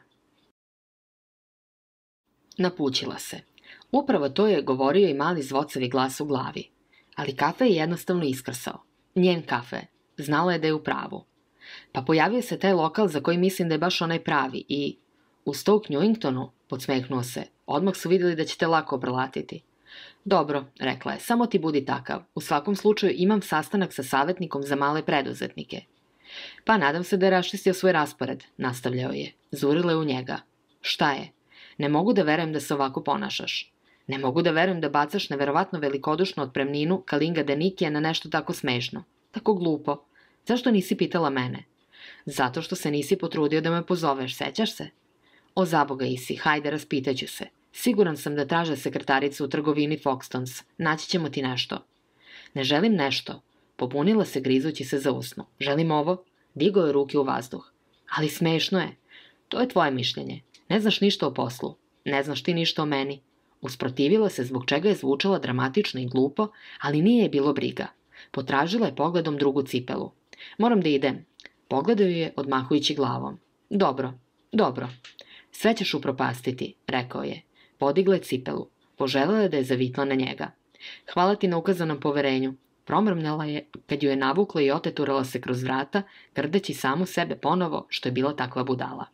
Napućila se. Upravo to je govorio i mali zvocavi glas u glavi. Ali kafe je jednostavno iskrsao. Njen kafe. Znala je da je u pravu. Pa pojavio se taj lokal za koji mislim da je baš onaj pravi i... U Stoke Newingtonu, podsmehnuo se, odmah su vidjeli da će te lako obrlatiti. Dobro, rekla je, samo ti budi takav. U svakom slučaju imam sastanak sa savjetnikom za male preduzetnike. Pa nadam se da je raščistio svoj raspored, nastavljao je. Zurila je u njega. Šta je? Ne mogu da verujem da se ovako ponašaš. Ne mogu da verujem da bacaš neverovatno velikodušnu otpremninu Kalinga Denikija na nešto tako smešno. Tako glupo. Zašto nisi pitala mene? Zato što se nisi potrudio da me pozoveš, sećaš se? O zaboga Isi, hajde, raspitaću se. Siguran sam da traže sekretaricu u trgovini Foxtons. Naći ćemo ti nešto. Ne želim nešto. Pobunila se grizući se za usnu. Želim ovo? Digao je ruke u vazduh. Ali smešno je. To je tvoje mišljenje. Ne znaš ništa o poslu. Ne znaš ti ništa o meni. Usprotivila se zbog čega je zvučala dramatično i glupo, ali nije je bilo briga. Potražila je pogledom drugu cipelu. Moram da idem. Pogledao je odmahujući glavom. Dobro, dobro. Sve ćeš upropastiti, rekao je. Podigla je cipelu. Poželela je da je zavitla na njega. Hvala ti na ukazanom poverenju. Promrmnela je kad ju je navukla i oteturala se kroz vrata, grdeći samu sebe ponovo što je bila takva budala.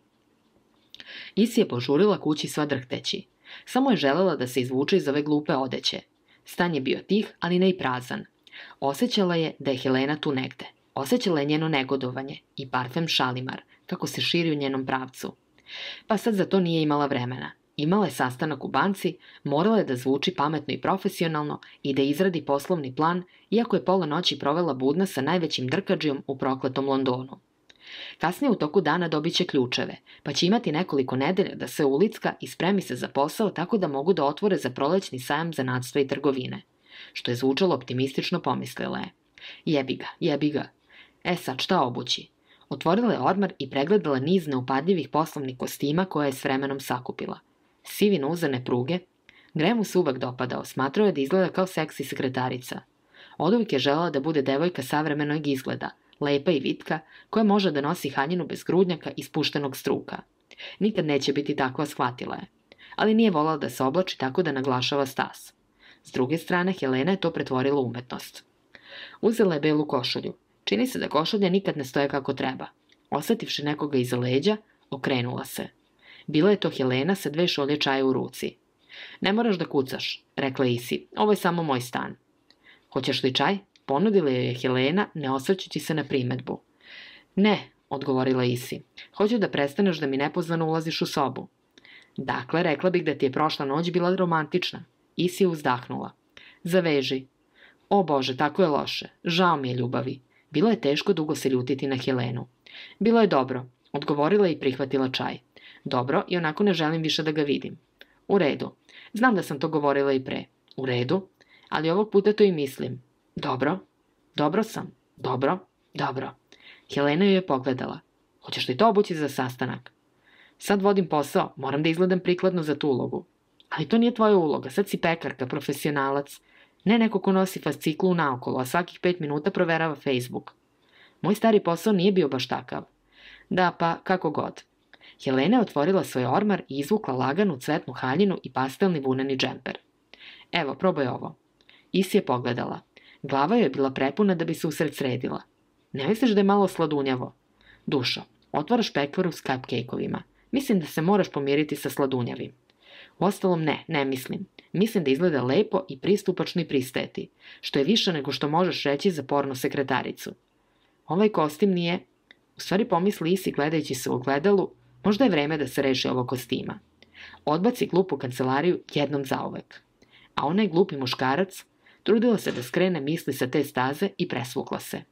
Isi je požurila kući sva drhteći. Samo je želela da se izvuče iz ove glupe odeće. Stan je bio tih, ali ne i prazan. Osjećala je da je Helena tu negde. Osjećala je njeno negodovanje i parfem Šalimar, kako se širi u njenom pravcu. Pa sad za to nije imala vremena. Imala je sastanak u banci, morala je da zvuči pametno i profesionalno i da izradi poslovni plan, iako je pola noći provela budna sa najvećim drkađijom u prokletom Londonu. Kasnije u toku dana dobit će ključeve, pa će imati nekoliko nedelja da se ulicka i spremi se za posao tako da mogu da otvore za prolećni sajam zanatstva i trgovine. Što je zvučalo optimistično, pomislila je. Jebi ga, jebi ga. E sad, šta obući? Otvorila je ormar i pregledala niz neupadljivih poslovnih kostima koje je s vremenom sakupila. Sivi nuzane pruge. Gremu se uvek dopadao, smatrao je da izgleda kao seksi sekretarica. Oduvijek je želela da bude devojka savremenog izgleda, lepa i vitka, koja može da nosi haljinu bez grudnjaka i spuštenog struka. Nikad neće biti takva, shvatila je. Ali nije volala da se oblači tako da naglašava stas. S druge strane, Helena je to pretvorila u umetnost. Uzela je belu košulju. Čini se da košulje nikad ne stoje kako treba. Osetivši nekoga iza leđa, okrenula se. Bila je to Helena sa dve šolje čaja u ruci. Ne moraš da kucaš, rekla Isi, ovo je samo moj stan. Hoćeš li čaj? Ponudila je Helena, ne osvrćući se na primetbu. Ne, odgovorila Isi, hoću da prestaneš da mi nepozvano ulaziš u sobu. Dakle, rekla bih da ti je prošla noć bila romantična. Isi je uzdahnula. Zaveži. O Bože, tako je loše. Žao mi je ljubavi. Bilo je teško dugo se ljutiti na Helenu. Bilo je dobro, odgovorila i prihvatila čaj. Dobro, i onako ne želim više da ga vidim. U redu. Znam da sam to govorila i pre. U redu, ali ovog puta to i mislim. Dobro, dobro sam, dobro, dobro. Helena ju je pogledala. Hoćeš li to obući za sastanak? Sad vodim posao, moram da izgledam prikladno za tu ulogu. Ali to nije tvoja uloga, sad si pekarka, profesionalac. Ne neko ko nosi fasciklu naokolo, a svakih pet minuta proverava Facebook. Moj stari posao nije bio baš takav. Da, pa kako god. Helena je otvorila svoj ormar i izvukla laganu cvetnu haljinu i pastelni vuneni džemper. Evo, probaj ovo. Isi je pogledala. Glava joj je bila prepuna da bi se usred sredila. Ne misliš da je malo sladunjavo? Dušo, otvaraš pekvaru s cupcake-ovima. Mislim da se moraš pomiriti sa sladunjavim. Uostalom ne, ne mislim. Mislim da izgleda lepo i pristupačno i pristeti, što je više nego što možeš reći za porno sekretaricu. Ovaj kostim nije... U stvari pomisli Isi gledajući se u ogledalu, možda je vreme da se reši ovog kostima. Odbaci glupu kancelariju jednom zauvek. A onaj glupi muškarac trudila se da skrene misli sa te staze i presvukla se.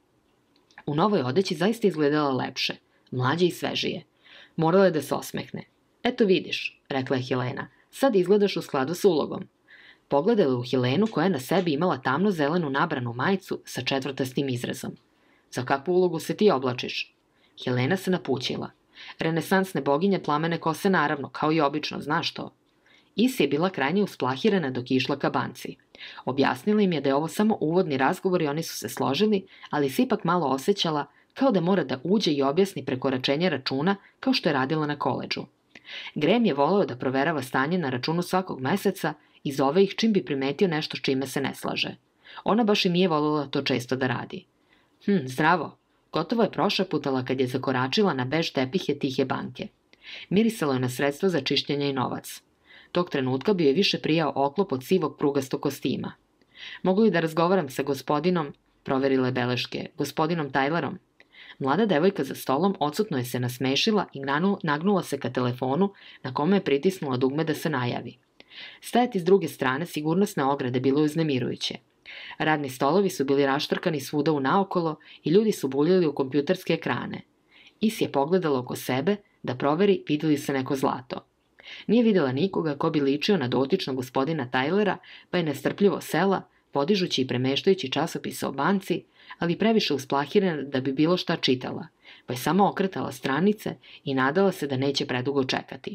U novoj odeći zaista izgledala lepše, mlađe i svežije. Morala je da se osmehne. Eto vidiš, rekla je Helena, sad izgledaš u skladu s ulogom. Pogledala u Helenu koja je na sebi imala tamno-zelenu nabranu majicu sa četvrtastim izrazom. Za kakvu ulogu se ti oblačiš? Helena se napućila. Renesansne boginje plamene kose naravno, kao i obično, znaš to. Isi je bila krajnje usplahirana dok je išla ka banci. Objasnila im je da je ovo samo uvodni razgovor i oni su se složili, ali se ipak malo osjećala kao da mora da uđe i objasni prekoračenje računa kao što je radila na koledžu. Graham je voleo da proverava stanje na računu svakog meseca i zove ih čim bi primetio nešto s čime se ne slaže. Ona baš i nije voljela to često da radi. Hm, zdravo. Gotovo je prošaputala kad je zakoračila na bež tepihe tihe banke. Mirisalo je na sredstvo za čišćenje i novac. Tog trenutka bio je više prijao oklop od sivog prugastog kostima. Mogu li da razgovaram sa gospodinom, proverila je beleške, gospodinom Tylerom? Mlada devojka za stolom odsutno je se nasmešila i nagnula se ka telefonu na kome je pritisnula dugme da se najavi. Stajati s druge strane sigurnosne ograde bilo je uznemirujuće. Radni stolovi su bili raštrkani svuda u naokolo i ljudi su buljili u kompjuterske ekrane. Isi je pogledala oko sebe da proveri vidi li se neko zlato. Nije vidjela nikoga ko bi ličio na dotičnog gospodina Tylera, pa je nestrpljivo sela, podižući i premeštajući časopise o banci, ali previše usplahirena da bi bilo šta čitala, pa je samo okretala stranice i nadala se da neće predugo čekati.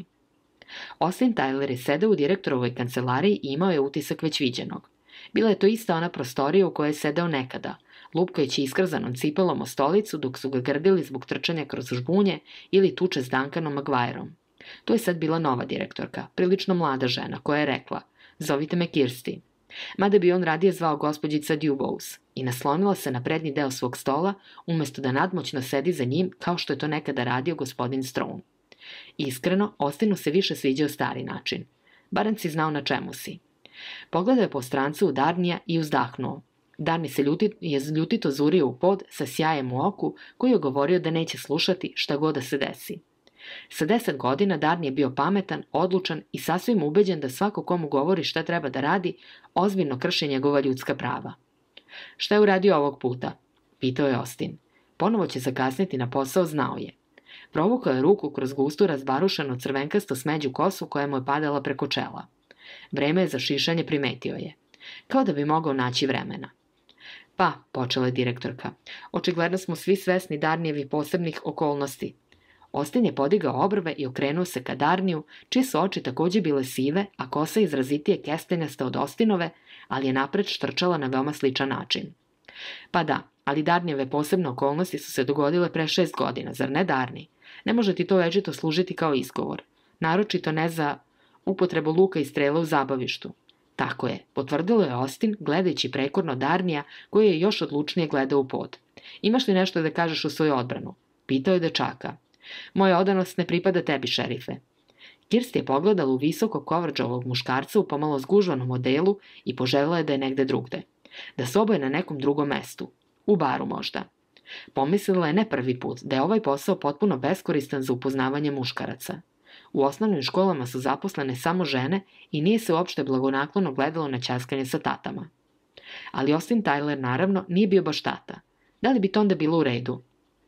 Austin Tyler je sedeo u direktorovoj kancelariji i imao je utisak već viđenog. Bila je to ista ona prostorija u kojoj je sedeo nekada, lupkajući iskrzanom cipelom o stolicu dok su ga grdili zbog trčanja kroz žbunje ili tuče s Duncanom Maguireom. To je sad bila nova direktorka, prilično mlada žena, koja je rekla, zovite me Kirsti. Mada bi on radije zvao gospođica Dubose i naslonila se na prednji deo svog stola, umjesto da nadmoćno sedi za njim kao što je to nekada radio gospodin Strone. Iskreno, Austinu se više sviđao stari način. Barem si znao na čemu si. Pogledao je po strancu u Darnija i uzdahnuo. Darni se ljuti, je ljutito zurio u pod sa sjajem u oku koji je govorio da neće slušati šta god da se desi. Sa deset godina Darni je bio pametan, odlučan i sasvim ubeđen da svako komu govori šta treba da radi, ozbiljno krši njegova ljudska prava. Šta je uradio ovog puta? Pitao je Austin. Ponovo će zakasniti na posao, znao je. Provukao je ruku kroz gustu razbarušenu crvenkasto smeđu kosu koja mu je padala preko čela. Vreme je za šišanje, primetio je. Kao da bi mogao naći vremena. Pa, počela je direktorka, očigledno smo svi svesni Darnijevih posebnih okolnosti. Austin je podigao obrve i okrenuo se ka Darniju, čije su oči također bile sive, a kosa izrazitije kestenjasta od Austinove, ali je napred štrčala na veoma sličan način. Pa da, ali Darnijeve posebne okolnosti su se dogodile pre šest godina, zar ne Darni? Ne može ti to večito služiti kao izgovor. Naročito ne za upotrebu luka i strela u zabavištu. Tako je, potvrdilo je Austin, gledajući prekorno Darnija, koji je još odlučnije gledao u pod. Imaš li nešto da kažeš u svoju odbranu? Pitao je dečaka. Moja odanost ne pripada tebi, šerife. Kirsti je pogledala u visoko kovrđavog muškarca u pomalo zgužvanom modelu i poželjela je da je negde drugde. Da se oboje na nekom drugom mestu. U baru možda. Pomislila je ne prvi put da je ovaj posao potpuno beskoristan za upoznavanje muškaraca. U osnovnim školama su zaposlene samo žene i nije se uopšte blagonaklono gledalo na ćaskanje sa tatama. Ali Austin Tyler naravno nije bio baš tata. Da li bi to onda bilo u redu?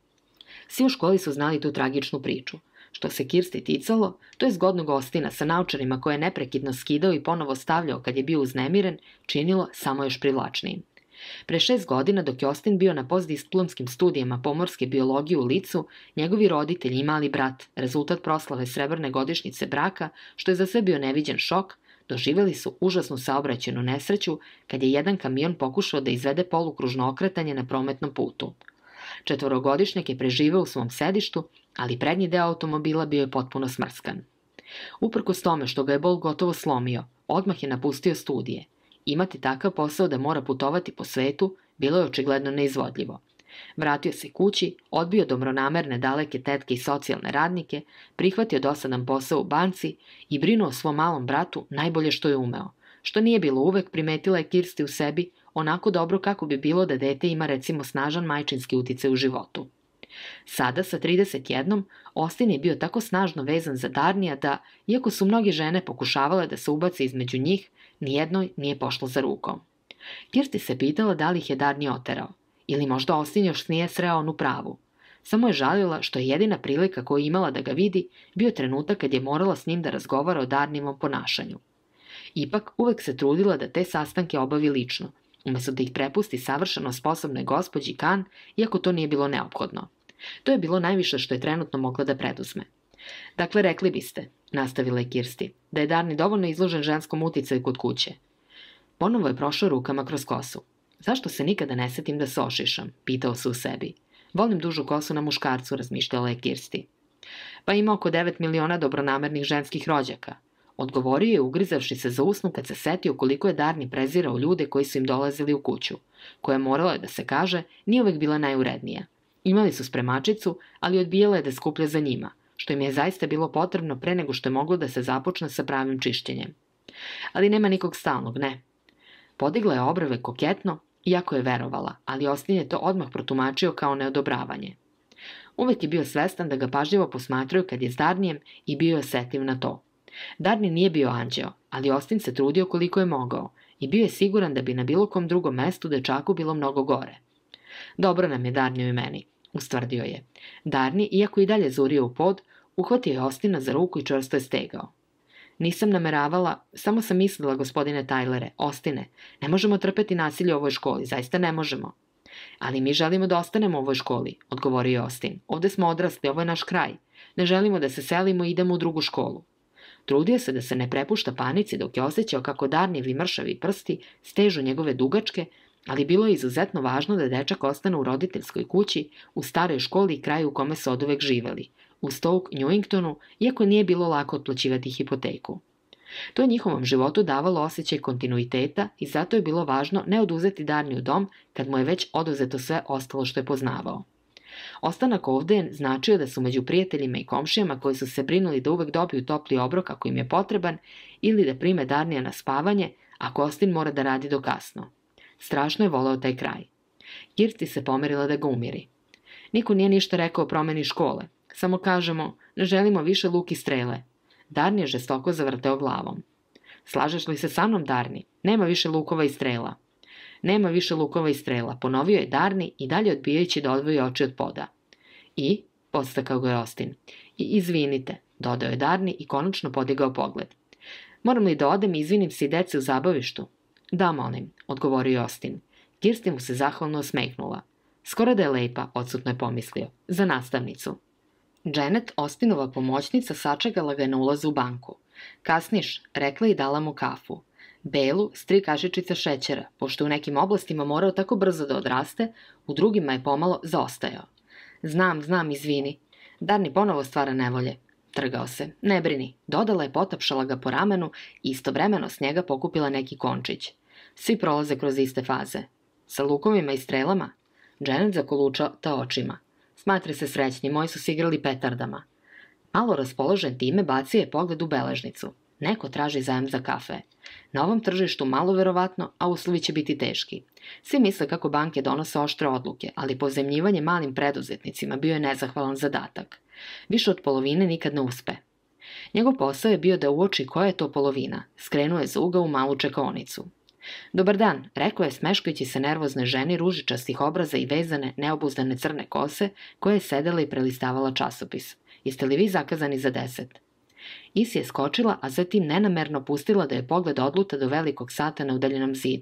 Svi u školi su znali tu tragičnu priču. Što se Kirsti ticalo, to je zgodnog Austina sa naučarima koje je neprekidno skidao i ponovo stavljao kad je bio uznemiren, činilo samo još privlačnijim. Pre šest godina, dok je Austin bio na postdiplomskim studijama pomorske biologije u Licu, njegovi roditelji i mali brat, rezultat proslave srebrne godišnjice braka, što je za sve bio neviđen šok, doživjeli su užasnu saobraćajnu nesreću kad je jedan kamion pokušao da izvede polukružno okretanje na prometnom putu. Četvorogodišnjak je preživeo u svom sedištu, ali prednji deo automobila bio je potpuno smrskan. Uprkos tome što ga je bol gotovo slomio, odmah je napustio studije. Imati takav posao da mora putovati po svetu bilo je očigledno neizvodljivo. Vratio se kući, odbio dobronamerne daleke tetke i socijalne radnike, prihvatio dosadan posao u banci i brinuo o svom malom bratu najbolje što je umeo. Što nije bilo uvek, primetila je Kirsti u sebi onako dobro kako bi bilo da dete ima recimo snažan majčinski uticaj u životu. Sada, sa trideset jednom, Austin je bio tako snažno vezan za Darnija da, iako su mnoge žene pokušavale da se ubace između njih, nijednoj nije pošlo za rukom. Kirsti se pitala da li ih je Darni oterao, ili možda Austin još nije sreo onu pravu. Samo je žalila što je jedina prilika koju je imala da ga vidi bio trenutak kad je morala s njim da razgovara o Darnijevom ponašanju. Ipak, uvek se trudila da te sastanke obavi lično, umesto da ih prepusti savršeno sposobnoj gospođi Kan, iako to nije bilo neophodno. To je bilo najviše što je trenutno mogla da preduzme. Dakle, rekli biste, nastavila je Kirsti, da je Darni dovoljno izložen ženskom uticaju kod kuće. Ponovo je prošao rukama kroz kosu. Zašto se nikada ne setim da se ošišam, pitao se u sebi. Volim dužu kosu na muškarcu, razmišljala je Kirsti. Pa ima oko devet miliona dobronamernih ženskih rođaka. Odgovorio je ugrizavši se za usnu kad se setio koliko je Darni prezirao ljude koji su im dolazili u kuću, koja je morala da se kaže nije uvek bila najurednija. Imali su spremačicu, ali odbijala je da skuplja za njima, što im je zaista bilo potrebno pre nego što je moglo da se započne sa pravim čišćenjem. Ali nema nikog stalnog, ne. Podigla je obrve koketno, iako je verovala, ali Austin je to odmah protumačio kao neodobravanje. Uvek je bio svestan da ga pažljivo posmatraju kad je s Darnijem i bio je osetljiv na to. Darni nije bio anđeo, ali Austin se trudio koliko je mogao i bio je siguran da bi na bilo kom drugom mestu dečaku bilo mnogo gore. Dobro nam je Darniju i meni, ustvrdio je. Darni, iako i dalje zurio u pod, uhvatio je Austina za ruku i čvrsto je stegao. Nisam nameravala, samo sam mislila, gospodine Tylere, Austine, ne možemo trpeti nasilje u ovoj školi, zaista ne možemo. Ali mi želimo da ostanemo u ovoj školi, odgovorio je Austin. Ovde smo odrasli, ovo je naš kraj. Ne želimo da se selimo i idemo u drugu školu. Trudio se da se ne prepušta panici dok je osjećao kako Darnijevi mršavi prsti stežu njegove dugačke, ali bilo je izuzetno važno da dečak ostane u roditeljskoj kući, u staroj školi i kraju u kome su oduvek živeli, u Stoke Newingtonu, iako nije bilo lako otplaćivati hipoteku. To je njihovom životu davalo osjećaj kontinuiteta i zato je bilo važno ne oduzeti Darniju dom kad mu je već oduzeto sve ostalo što je poznavao. Ostanak ovde je značio da su među prijateljima i komšijama koji su se brinuli da uvek dobiju topli obrok ako im je potreban ili da prime Darnija na spavanje ako Austin mora da radi do kasno. Strašno je voleo taj kraj. Kirsti se pomerila da ga umiri. Niko nije ništa rekao o promeni škole. Samo kažemo, ne želimo više luk i strele. Darni je žestoko zavrteo glavom. Slažeš li se sa mnom, Darni? Nema više lukova i strela. Nema više lukova i strela, ponovio je Darni i dalje odbijajući da odvoji oči od poda. I, podstakao ga je Austin. I izvinite, dodao je Darni i konačno podigao pogled. Moram li da odem i izvinim se i deci u zabavištu? Da, molim, odgovorio je Austin. Kirsti mu se zahvalno osmehnula. Skoro da je lepa, odsutno je pomislio. Za nastavnicu. Janet, Austinova pomoćnica, sačekala ga je na ulazu u banku. Kasniš, rekla i dala mu kafu. Belu, s tri kašičice šećera, pošto u nekim oblastima morao tako brzo da odraste, u drugima je pomalo zaostajao. Znam, znam, izvini. Darni ponovo stvara nevolje. Trgao se. Ne brini. Dodala je, potapšala ga po ramenu i istovremeno s njega pokupila neki končić. Svi prolaze kroz iste faze. Sa lukovima i strelama? Janet zakoluča ta očima. Smatri se srećni, moji su se igrali petardama. Malo raspoložen time bacio je pogled u beležnicu. Neko traži zajem za kafe. Na ovom tržištu malo verovatno, a uslovi će biti teški. Svi misle kako banke donose oštre odluke, ali pozemljivanje malim preduzetnicima bio je nezahvalan zadatak. Više od polovine nikad ne uspe. Njegov posao je bio da uoči koja je to polovina. Skrenuo je za ugao u malu čekaonicu. Dobar dan, rekao je smeškajući se nervoznoj ženi ružičastih obraza i vezane, neobuzdane crne kose, koja je sedela i prelistavala časopis. Jeste li vi zakazani za deset? Isi je skočila, a zatim nenamerno pustila da je pogled odluta do velikog sata na udaljenom zidu.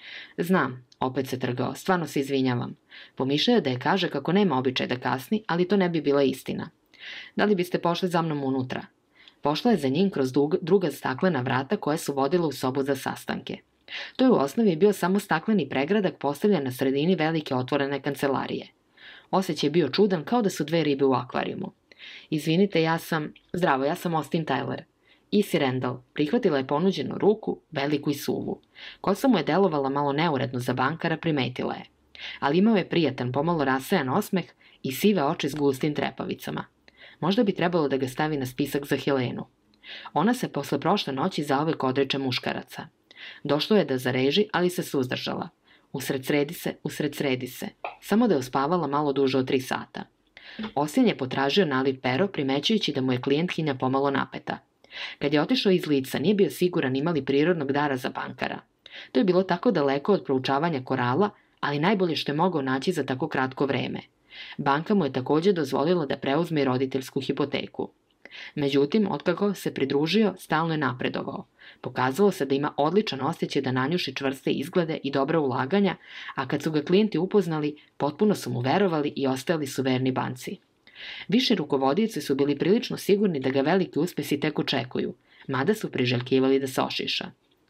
Znam, opet se trgao, stvarno se izvinjavam. Pomišljao da je kaže kako nema običaj da kasni, ali to ne bi bila istina. Da li biste pošli za mnom unutra? Pošla je za njim kroz druga staklena vrata koja su vodila u sobu za sastanke. To je u osnovi bio samo stakleni pregradak postavljen na sredini velike otvorene kancelarije. Osjećaj je bio čudan kao da su dve ribe u akvarijumu. Izvinite, ja sam... Zdravo, ja sam Austin Tyler. Isi Randall prihvatila je ponuđenu ruku, veliku i suvu. Kosa mu je delovala malo neuredno za bankara, primetila je. Ali imao je prijatan, pomalo rasejan osmeh i sive oči s gustim trepavicama. Možda bi trebalo da ga stavi na spisak za Helenu. Ona se posle prošle noći zauvek odreče muškaraca. Došlo je da zareži, ali se suzdržala. Usred sredi se, usred sredi se. Samo da je uspavala malo duže od tri sata. Austin je potražio naliv pero, primećujući da mu je klijentkinja pomalo napeta. Kad je otišao iz lica, nije bio siguran ima li prirodnog dara za bankara. To je bilo tako daleko od proučavanja korala, ali najbolje što je mogao naći za tako kratko vreme. Banka mu je također dozvolila da preuzme i roditeljsku hipoteku. Međutim, otkako se pridružio, stalno je napredovao. Pokazalo se da ima odličan osjećaj da nanjuši čvrste izglede i dobra ulaganja, a kad su ga klijenti upoznali, potpuno su mu verovali i ostajali su verni banci. Viši rukovodioci su bili prilično sigurni da ga veliki uspesi tek očekuju, mada su priželjkivali da se ošiša.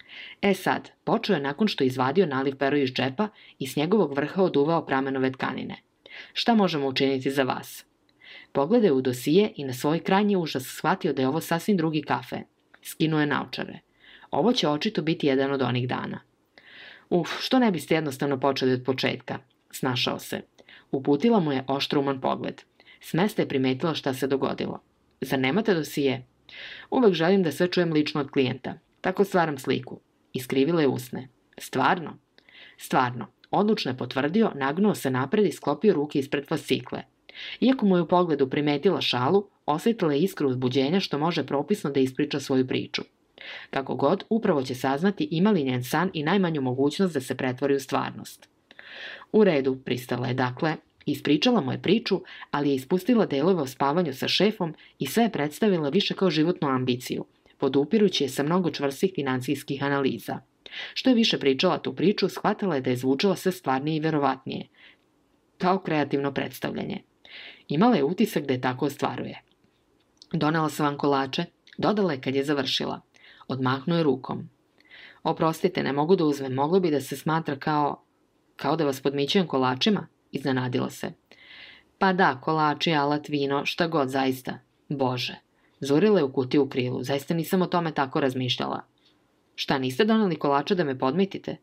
E sad, počeo je nakon što je izvadio naliv pero iz džepa i s njegovog vrha oduvao pramenove tkanine. Šta možemo učiniti za vas? Pogledao je u dosije i na svoj krajnji užas shvatio da je ovo sasvim drugi kafe. Skinuo je naočare. Ovo će očito biti jedan od onih dana. Uf, što ne biste jednostavno počeli od početka? Snašao se. Uputila mu je oštruman pogled. S mesta je primetila šta se dogodilo. Zar nemate dosije? Uvek želim da sve čujem lično od klijenta. Tako stvaram sliku. Iskrivila je usne. Stvarno? Stvarno. Odlučno je potvrdio, nagnuo se napred i sklopio ruke ispred fascikle. Iako mu je u pogledu primetila šalu, osjetila je iskru uzbuđenja što može propisno da ispriča svoju priču. Kako god, upravo će saznati ima li njen san i najmanju mogućnost da se pretvori u stvarnost. U redu, pristala je dakle, ispričala mu je priču, ali je ispustila delove o spavanju sa šefom i sve je predstavila više kao životnu ambiciju, podupirući je sa mnogo čvrstih financijskih analiza. Što je više pričala tu priču, shvatila je da je zvučala sve stvarnije i verovatnije, kao kreativno predstavljanje. Imala je utisak da je tako ostvaruje. Donela sam vam kolače, dodala je kad je završila. Odmahnuo je rukom. Oprostite, ne mogu da uzmem, moglo bi da se smatra kao... Kao da vas podmićujem kolačima? Iznenadila se. Pa da, kolači, alat, vino, šta god, zaista. Bože. Zurila je u kutiju u krilu, zaista nisam o tome tako razmišljala. Šta, niste doneli kolača da me podmitite?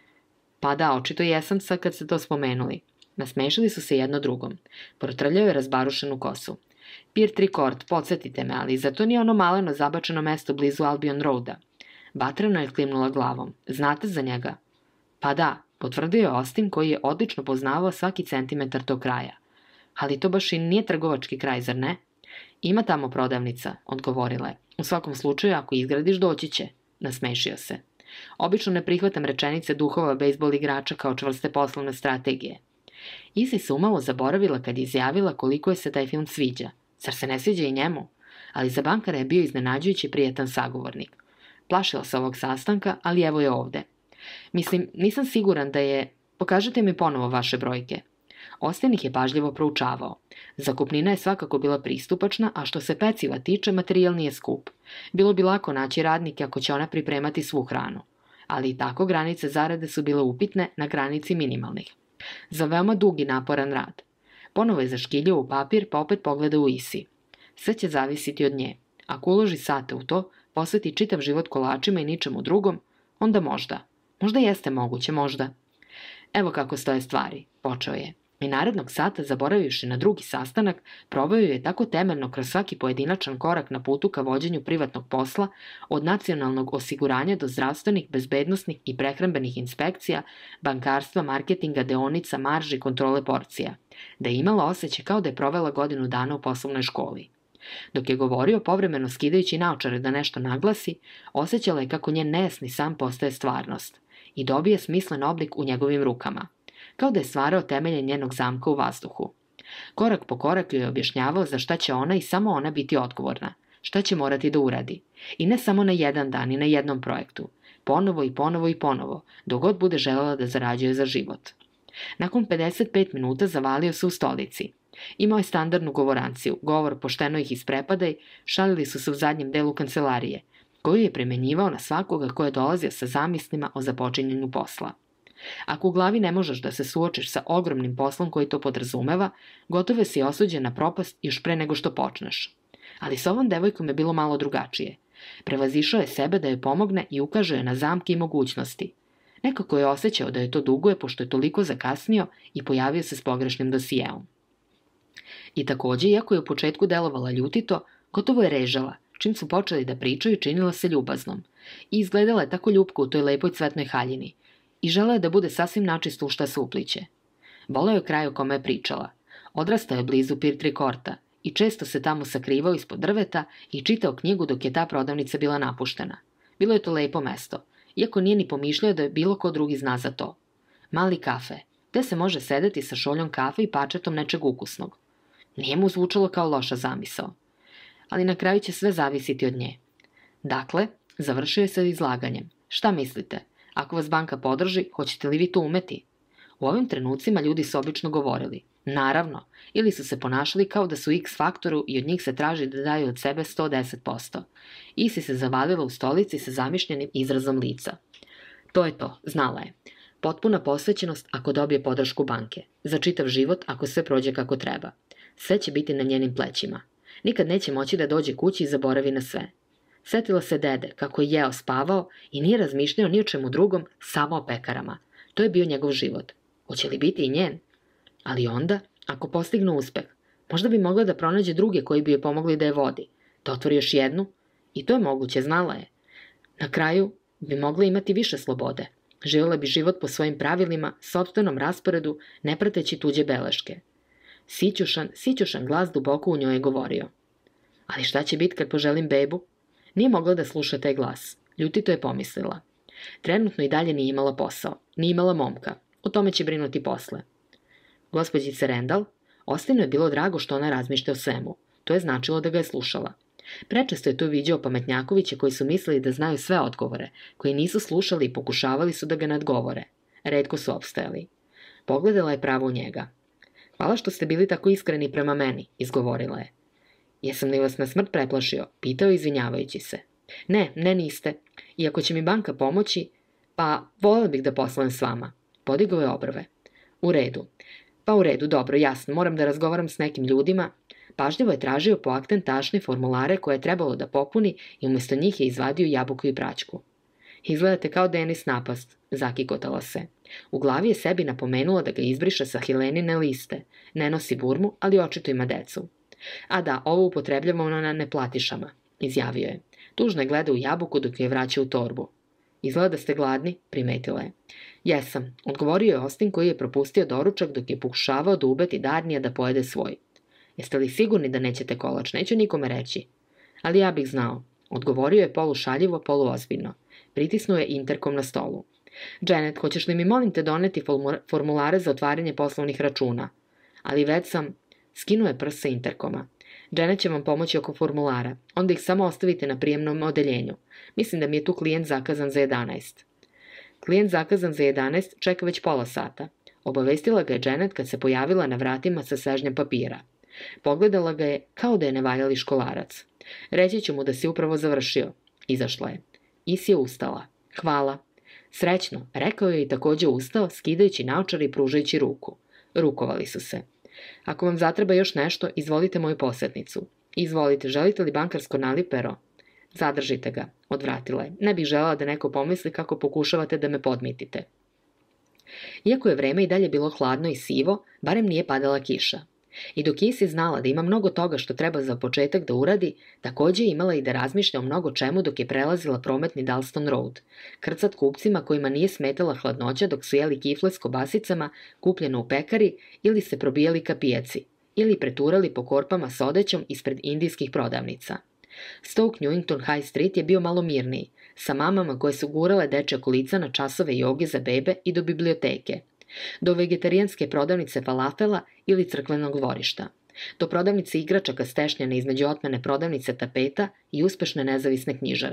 Pa da, očito jesam sad kad ste to spomenuli. Nasmešili su se jedno drugom. Protrljao je razbarušenu kosu. Pier Tricort, podsjetite me, ali zato nije ono maleno zabačeno mesto blizu Albion Roada. Vatreno je klimnula glavom. Znate za njega? Pa da, potvrdio je Austin koji je odlično poznavao svaki centimetar tog kraja. Ali to baš i nije trgovački kraj, zar ne? Ima tamo prodavnica, odgovorila je. U svakom slučaju, ako izgradiš, doći će. Nasmešio se. Obično ne prihvatam rečenice duhova bejsbol igrača kao čvrste poslovne strategije. Isi se umalo zaboravila kad je izjavila koliko je se taj film sviđa. Zar se ne sviđa i njemu? Ali za bankara je bio iznenađujući prijetan sagovornik. Plašila se ovog sastanka, ali evo je ovde. Mislim, nisam siguran da je... Pokažite mi ponovo vaše brojke. Austin ih je pažljivo proučavao. Zakupnina je svakako bila pristupačna, a što se peciva tiče, materijal nije skup. Bilo bi lako naći radnike ako će ona pripremati svu hranu. Ali i tako granice zarade su bile upitne na granici minimalnih. Za veoma dug i naporan rad. Ponovo je zaškiljio u papir, pa opet pogleda u Isi. Sve će zavisiti od nje. Ako uloži sate u to, posveti čitav život kolačima i ničemu drugom, onda možda. Možda jeste moguće, možda. Evo kako stoje stvari, počeo je. I narednog sata, zaboravivši na drugi sastanak, proveo je tako temeljno kroz svaki pojedinačan korak na putu ka vođenju privatnog posla, od nacionalnog osiguranja do zdravstvenih, bezbednosnih i prehrambenih inspekcija, bankarstva, marketinga, deonica, marži, kontrole porcija, da je imala osjećaj kao da je provela godinu dana u poslovnoj školi. Dok je govorio, povremeno skidajući naočare da nešto naglasi, osjećala je kako njen nejasni sam postaje stvarnost i dobije smislen oblik u njegovim rukama, kao da je stvarao temelje njenog zamka u vazduhu. Korak po korak joj je objašnjavao za šta će ona i samo ona biti odgovorna, šta će morati da uradi. I ne samo na jedan dan i na jednom projektu. Ponovo i ponovo i ponovo, dok god bude želela da zarađuje za život. Nakon pedeset pet minuta zavalio se u stolici. Imao je standardnu govoranciju, govor pošteno ih isprepadaj, šalili su se u zadnjem delu kancelarije, koju je primenjivao na svakoga ko je dolazio sa zamislima o započinjenju posla. Ako u glavi ne možeš da se suočiš sa ogromnim poslom koji to podrazumeva, gotovo si osuđen na propast još pre nego što počneš. Ali s ovom devojkom je bilo malo drugačije. Prevazišao je sebe da joj pomogne i ukaže joj na zamke i mogućnosti. Nekako je osjećao da je to duguje pošto je toliko zakasnio i pojavio se s pogrešnim dosijeom. I takođe, iako je u početku delovala ljutito, gotovo je režala, čim su počeli da pričaju činila se ljubaznom. I izgledala je tako ljupko u toj lepoj cvetnoj haljini. I želeo je da bude sasvim načisto u šta se upliće. Voleo je kraj o kome je pričala. Odrastao je blizu Pirtri Korta i često se tamo sakrivao ispod drveta i čitao knjigu dok je ta prodavnica bila napuštena. Bilo je to lepo mesto, iako nije ni pomišljao da je bilo ko drugi zna za to. Mali kafe, gde se može sedeti sa šoljom kafe i pačetom nečeg ukusnog. Nije mu zvučalo kao loša zamisao. Ali na kraju će sve zavisiti od nje. Dakle, završio je sa izlaganjem. Šta mislite? Ako vas banka podrži, hoćete li vi to umeti? U ovim trenucima ljudi su obično govorili. Naravno, ili su se ponašali kao da su X faktoru i od njih se traži da daju od sebe sto deset posto. Isi se zavalila u stolici sa zamišljenim izrazom lica. To je to, znala je. Potpuna posvećenost ako dobije podršku banke. Za čitav život ako sve prođe kako treba. Sve će biti na njenim plećima. Nikad neće moći da dođe kući i zaboravi na sve. Setila se dede, kako je jeo, spavao i nije razmišljao ni o čemu drugom, samo o pekarama. To je bio njegov život. Hoće li biti i njen? Ali onda, ako postignu uspeh, možda bi mogla da pronađe druge koji bi joj pomogli da je vodi, da otvori još jednu, i to je moguće, znala je. Na kraju bi mogla imati više slobode. Živjela bi život po svojim pravilima, sopstvenom rasporedu, ne prateći tuđe beleške. Sićušan, sićušan glas duboko u njoj je govorio. Ali šta će biti kad poželim bebu? Nije mogla da sluša taj glas. Ljutito je pomislila. Trenutno i dalje nije imala posao. Nije imala momka. O tome će brinuti posle. Gospođice Rendal, Ostinu je bilo drago što ona razmišlja o svemu. To je značilo da ga je slušala. Prečesto je tu viđao pametnjakoviće koji su mislili da znaju sve odgovore, koji nisu slušali i pokušavali su da ga nadgovore. Retko su opstajali. Pogledala je pravo u njega. Hvala što ste bili tako iskreni prema meni, izgovorila je. Jesam li vas na smrt preplašio? Pitao izvinjavajući se. Ne, ne niste. Iako će mi banka pomoći, pa volila bih da poslujem s vama. Podigao je obrve. U redu. Pa u redu, dobro, jasno, moram da razgovaram s nekim ljudima. Pažljivo je tražio po akten tašne formulare koje je trebalo da popuni i umjesto njih je izvadio jabuku i praćku. Izgledate kao Denis napast, zakikotala se. U glavi je sebi napomenula da ga izbriše sa Helenine liste. Ne nosi burmu, ali očito ima decu. A da, ovo upotrebljavamo na neplatišama, izjavio je. Tužno je gleda u jabuku dok je vraća u torbu. Izgleda da ste gladni, primetila je. Jesam, odgovorio je Ostin koji je propustio doručak dok je pokušavao da ubedi Darnija da pojede svoj. Jeste li sigurni da nećete kolač? Neću nikome reći. Ali ja bih znao. Odgovorio je polušaljivo, poluozbiljno. Pritisnuo je interkom na stolu. Janet, hoćeš li mi molim te doneti formulare za otvaranje poslovnih računa? Ali već sam... Skinuo je prst sa interkoma. Janet će vam pomoći oko formulara. Onda ih samo ostavite na prijemnom odeljenju. Mislim da mi je tu klijent zakazan za jedanaest. Klijent zakazan za jedanaest čeka već pola sata. Obavestila ga je Janet kad se pojavila na vratima sa sežnjem papira. Pogledala ga je kao da je nevaljali školarac. Reći ću mu da si upravo završio. Izašla je. Is je ustala. Hvala. Srećno, rekao je i takođe ustao, skidajući naočare i pružajući ruku. Rukovali su se. Ako vam zatreba još nešto, izvolite moju posvetnicu. Izvolite, želite li bankarsko nalipero? Zadržite ga, odvratila je. Ne bih želela da neko pomisli kako pokušavate da me podmitite. Iako je vreme i dalje bilo hladno i sivo, barem nije padala kiša. I dok Is je znala da ima mnogo toga što treba za početak da uradi, takođe je imala i da razmišlja o mnogo čemu dok je prelazila prometni Dalston Road, krcat kupcima kojima nije smetala hladnoća dok su jeli kifle s kobasicama kupljeno u pekari ili se probijali ka pijaci, ili preturali po korpama s odećom ispred indijskih prodavnica. Stoke Newington High Street je bio malo mirniji, sa mamama koje su gurale dečja kolica na časove joge za bebe i do biblioteke, do vegetarijanske prodavnice falafela ili crkvenog dvorišta, do prodavnice igračaka stešnjene između otmene prodavnice tapeta i uspešne nezavisne knjižare.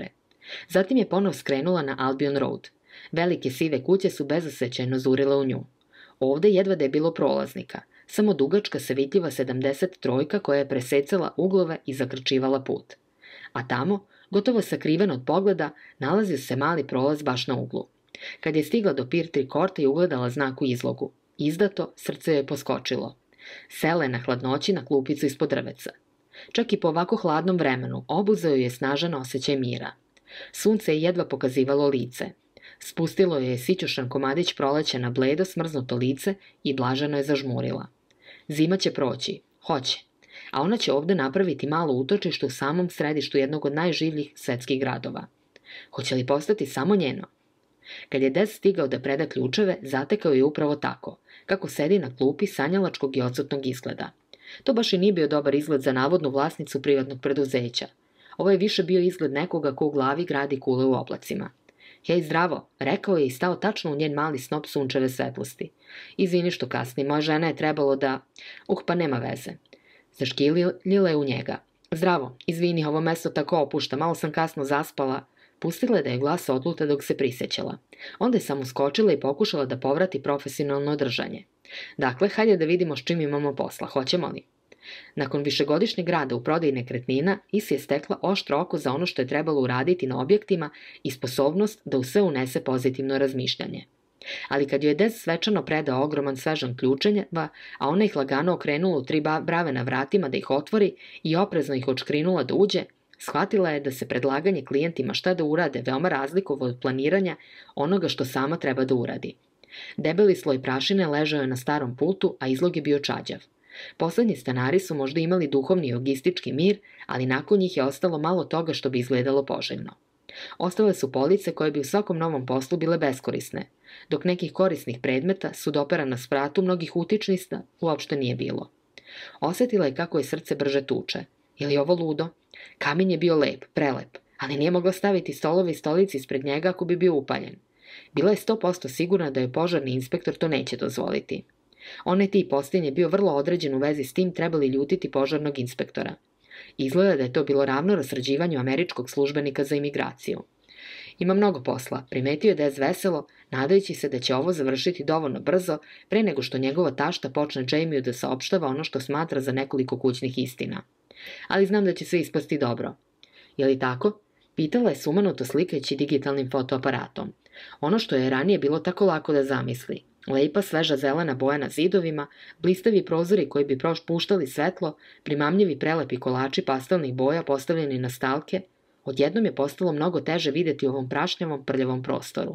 Zatim je ponovo skrenula na Albion Road. Velike sive kuće su bezosećajno zurile u nju. Ovde jedva da je bilo prolaznika, samo dugačka savitljiva sedamdeset trojka koja je presecala uglove i zakrčivala put. A tamo, gotovo sakriven od pogleda, nalazio se mali prolaz baš na uglu. Kad je stigla do Pier tri Korta i ugledala znak u izlogu, izdato, srce joj je poskočilo. Sela je na hladnoći na klupicu ispod drveca. Čak i po ovako hladnom vremenu obuzeo je snažan osjećaj mira. Sunce je jedva pokazivalo lice. Spustilo je sićušan komadić proleća na bledo smrznuto lice i blaženo je zažmurila. Zima će proći, hoće, a ona će ovde napraviti malo utočište u samom središtu jednog od najživljih svetskih gradova. Hoće li postati samo njeno? Kad je Dez stigao da preda ključeve, zatekao je upravo tako, kako sedi na klupi sanjalačkog i odsutnog izgleda. To baš i nije bio dobar izgled za navodnu vlasnicu privatnog preduzeća. Ovo je više bio izgled nekoga ko u glavi gradi kule u oblacima. Hej, zdravo, rekao je i stao tačno u njen mali snop sunčeve svetlosti. Izvini što kasni, moja žena je trebalo da... Uh, pa nema veze. Zaškiljila je u njega. Zdravo, izvini, ovo mesto tako opušta, malo sam kasno zaspala. Pustila je da je glas odluta dok se prisjećala. Onda je samo skočila i pokušala da povrati profesionalno održanje. Dakle, hajde da vidimo s čim imamo posla, hoćemo li? Nakon višegodišnjeg rada u prodaji nekretnina, Isi je stekla oštro oko za ono što je trebalo uraditi na objektima i sposobnost da u sve unese pozitivno razmišljanje. Ali kad joj je Dez svečano predao ogroman svežan ključeva, a ona ih lagano okrenula u tri brave na vratima da ih otvori i oprezno ih odškrinula da uđe, shvatila je da se predlaganje klijentima šta da urade veoma razlikovalo od planiranja onoga što sama treba da uradi. Debeli sloj prašine ležao je na starom pultu, a izlog je bio čađav. Poslednji stanari su možda imali duhovni i logistički mir, ali nakon njih je ostalo malo toga što bi izgledalo poželjno. Ostale su police koje bi u svakom novom poslu bile beskorisne, dok nekih korisnih predmeta, sudopera na spratu mnogih utičnista, uopšte nije bilo. Osetila je kako je srce brže tuče. Je li ovo ludo? Kamin je bio lep, prelep, ali nije mogla staviti stolove i stolici ispred njega ako bi bio upaljen. Bila je sto posto sigurna da joj požarni inspektor to neće dozvoliti. Onaj tip postin je bio vrlo određen u vezi s tim trebali ljutiti požarnog inspektora. Izgleda da je to bilo ravno rasrđivanju američkog službenika za imigraciju. Ima mnogo posla, primetio je Dez veselo, nadajući se da će ovo završiti dovoljno brzo pre nego što njegova tašta počne Jamie da saopštava ono što smatra za nekoliko kućnih istina. Ali znam da će sve ispasti dobro. Je li tako? Pitala je sumanuto slikajući digitalnim fotoaparatom. Ono što je ranije bilo tako lako da zamisli. Lepa, sveža zelena boja na zidovima, blistavi prozori koji bi puštali svetlo, primamljivi prelepi kolači pastelnih boja postavljeni na stalke, odjednom je postalo mnogo teže videti u ovom prašnjavom, prljavom prostoru.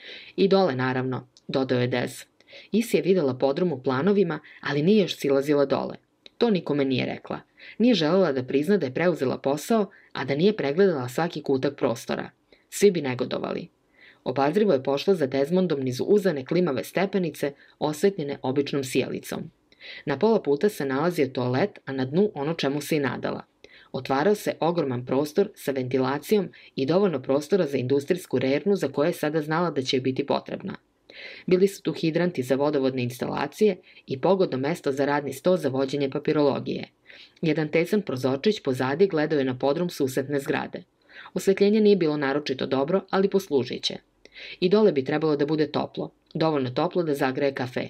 I dole, naravno, dodao je Dez. Isi je videla podrum u planovima, ali nije još silazila dole. To nikome nije rekla. Nije želela da prizna da je preuzela posao, a da nije pregledala svaki kutak prostora. Svi bi negodovali. Obazrivo je pošla za Desmondom niz uzane klimave stepenice, osvetljene običnom sijalicom. Na pola puta se nalazio toalet, a na dnu ono čemu se i nadala. Otvarao se ogroman prostor sa ventilacijom i dovoljno prostora za industrijsku rernu za koje je sada znala da će joj biti potrebna. Bili su tu hidranti za vodovodne instalacije i pogodno mesto za radni sto za vođenje papirologije. Jedan tesan prozorčić pozadi gledao je na podrum susedne zgrade. Osvetljenje nije bilo naročito dobro, ali poslužiće. I dole bi trebalo da bude toplo, dovoljno toplo da zagreje kafe.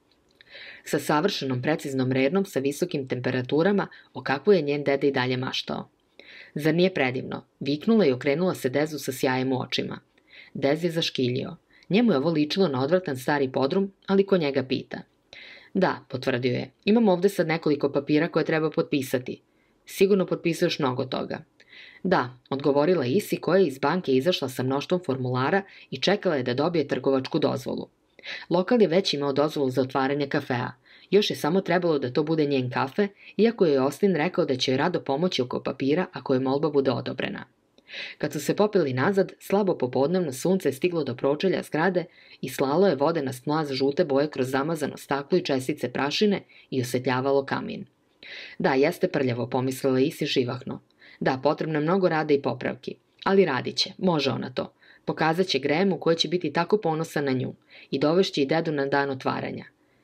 Sa savršenom preciznom rernom sa visokim temperaturama o kakvu je njen deda i dalje maštao. Zar nije predivno? Viknula i okrenula se Dezu sa sjajem u očima. Dez je zaškiljio. Njemu je ovo ličilo na odvratan stari podrum, ali ko njega pita. Da, potvrdio je, imam ovde sad nekoliko papira koje treba potpisati. Sigurno potpisuješ mnogo toga. Da, odgovorila Isi koja je iz banke izašla sa mnoštvom formulara i čekala je da dobije trgovačku dozvolu. Lokal je već imao dozvolu za otvaranje kafea. Još je samo trebalo da to bude njen kafe, iako je Austin rekao da će joj rado pomoći oko papira ako je molba bude odobrena. Kad su se popeli nazad, slabo popodnevno sunce je stiglo do pročelja zgrade i slalo je vodena smlaz žute boje kroz zamazano staklo i čestice prašine i osvetljavalo kamin. Da, jeste prljavo, pomislila Isi živahno. Da, potrebno je mnogo rada i popravki. Ali radit će, može ona to. Pokazat će Grahemu koji će biti tako ponosan na nju i dovešće i dedu na dan otvaranja.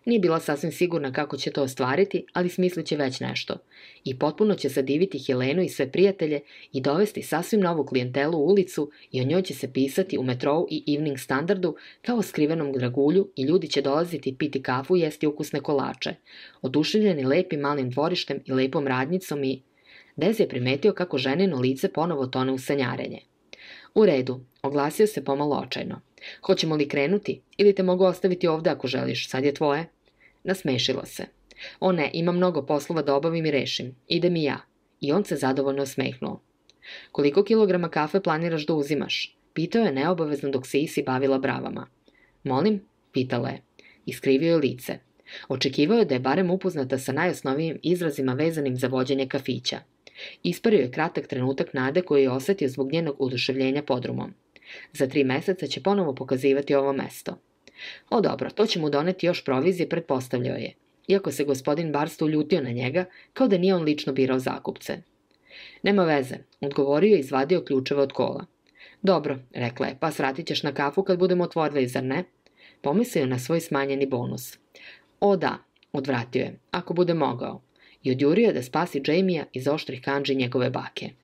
Nije bila sasvim sigurna kako će to ostvariti, ali smislit će već nešto. I potpuno će zadiviti Helenu i sve prijatelje i dovesti sasvim novu klijentelu u ulicu i o njoj će se pisati u Metrou i Evening Standardu kao o skrivenom dragulju i ljudi će dolaziti piti kafu i jesti ukusne kolače, oduševljeni lepim malim dvorištem i lepom radnjicom i... Dez je primetio kako ženino lice ponovo tone u sanjarenje. U redu, oglasio se pomalo očajno. Hoćemo li krenuti? Ili te mogu ostaviti ovde ako želiš, sad je tvoje? Nasmešilo se. O ne, imam mnogo poslova da obavim i rešim. Idem i ja. I on se zadovoljno osmehnuo. Koliko kilograma kafe planiraš da uzimaš? Pitao je neobavezno dok se Isi bavila bravama. Molim? Pitala je. Iskrivio je lice. Očekivao je da je barem upoznata sa najosnovijim izrazima vezanim za vođenje kafića. Ispario je kratak trenutak nade koju je osetio zbog njenog oduševljenja podrumom. Za tri meseca će ponovo pokazivati ovo mesto. O dobro, to će mu doneti još provizije, pretpostavljao je, iako se gospodin Barstow ljutio na njega, kao da nije on lično birao zakupce. Nema veze, odgovorio je i izvadio ključeve od kola. Dobro, rekla je, pa sratit ćeš na kafu kad budemo otvorili, zar ne? Pomislio na svoj smanjeni bonus. O da, odvratio je, ako bude mogao, i odjurio je da spasi Jamie-a iz oštrih kandži njegove bake.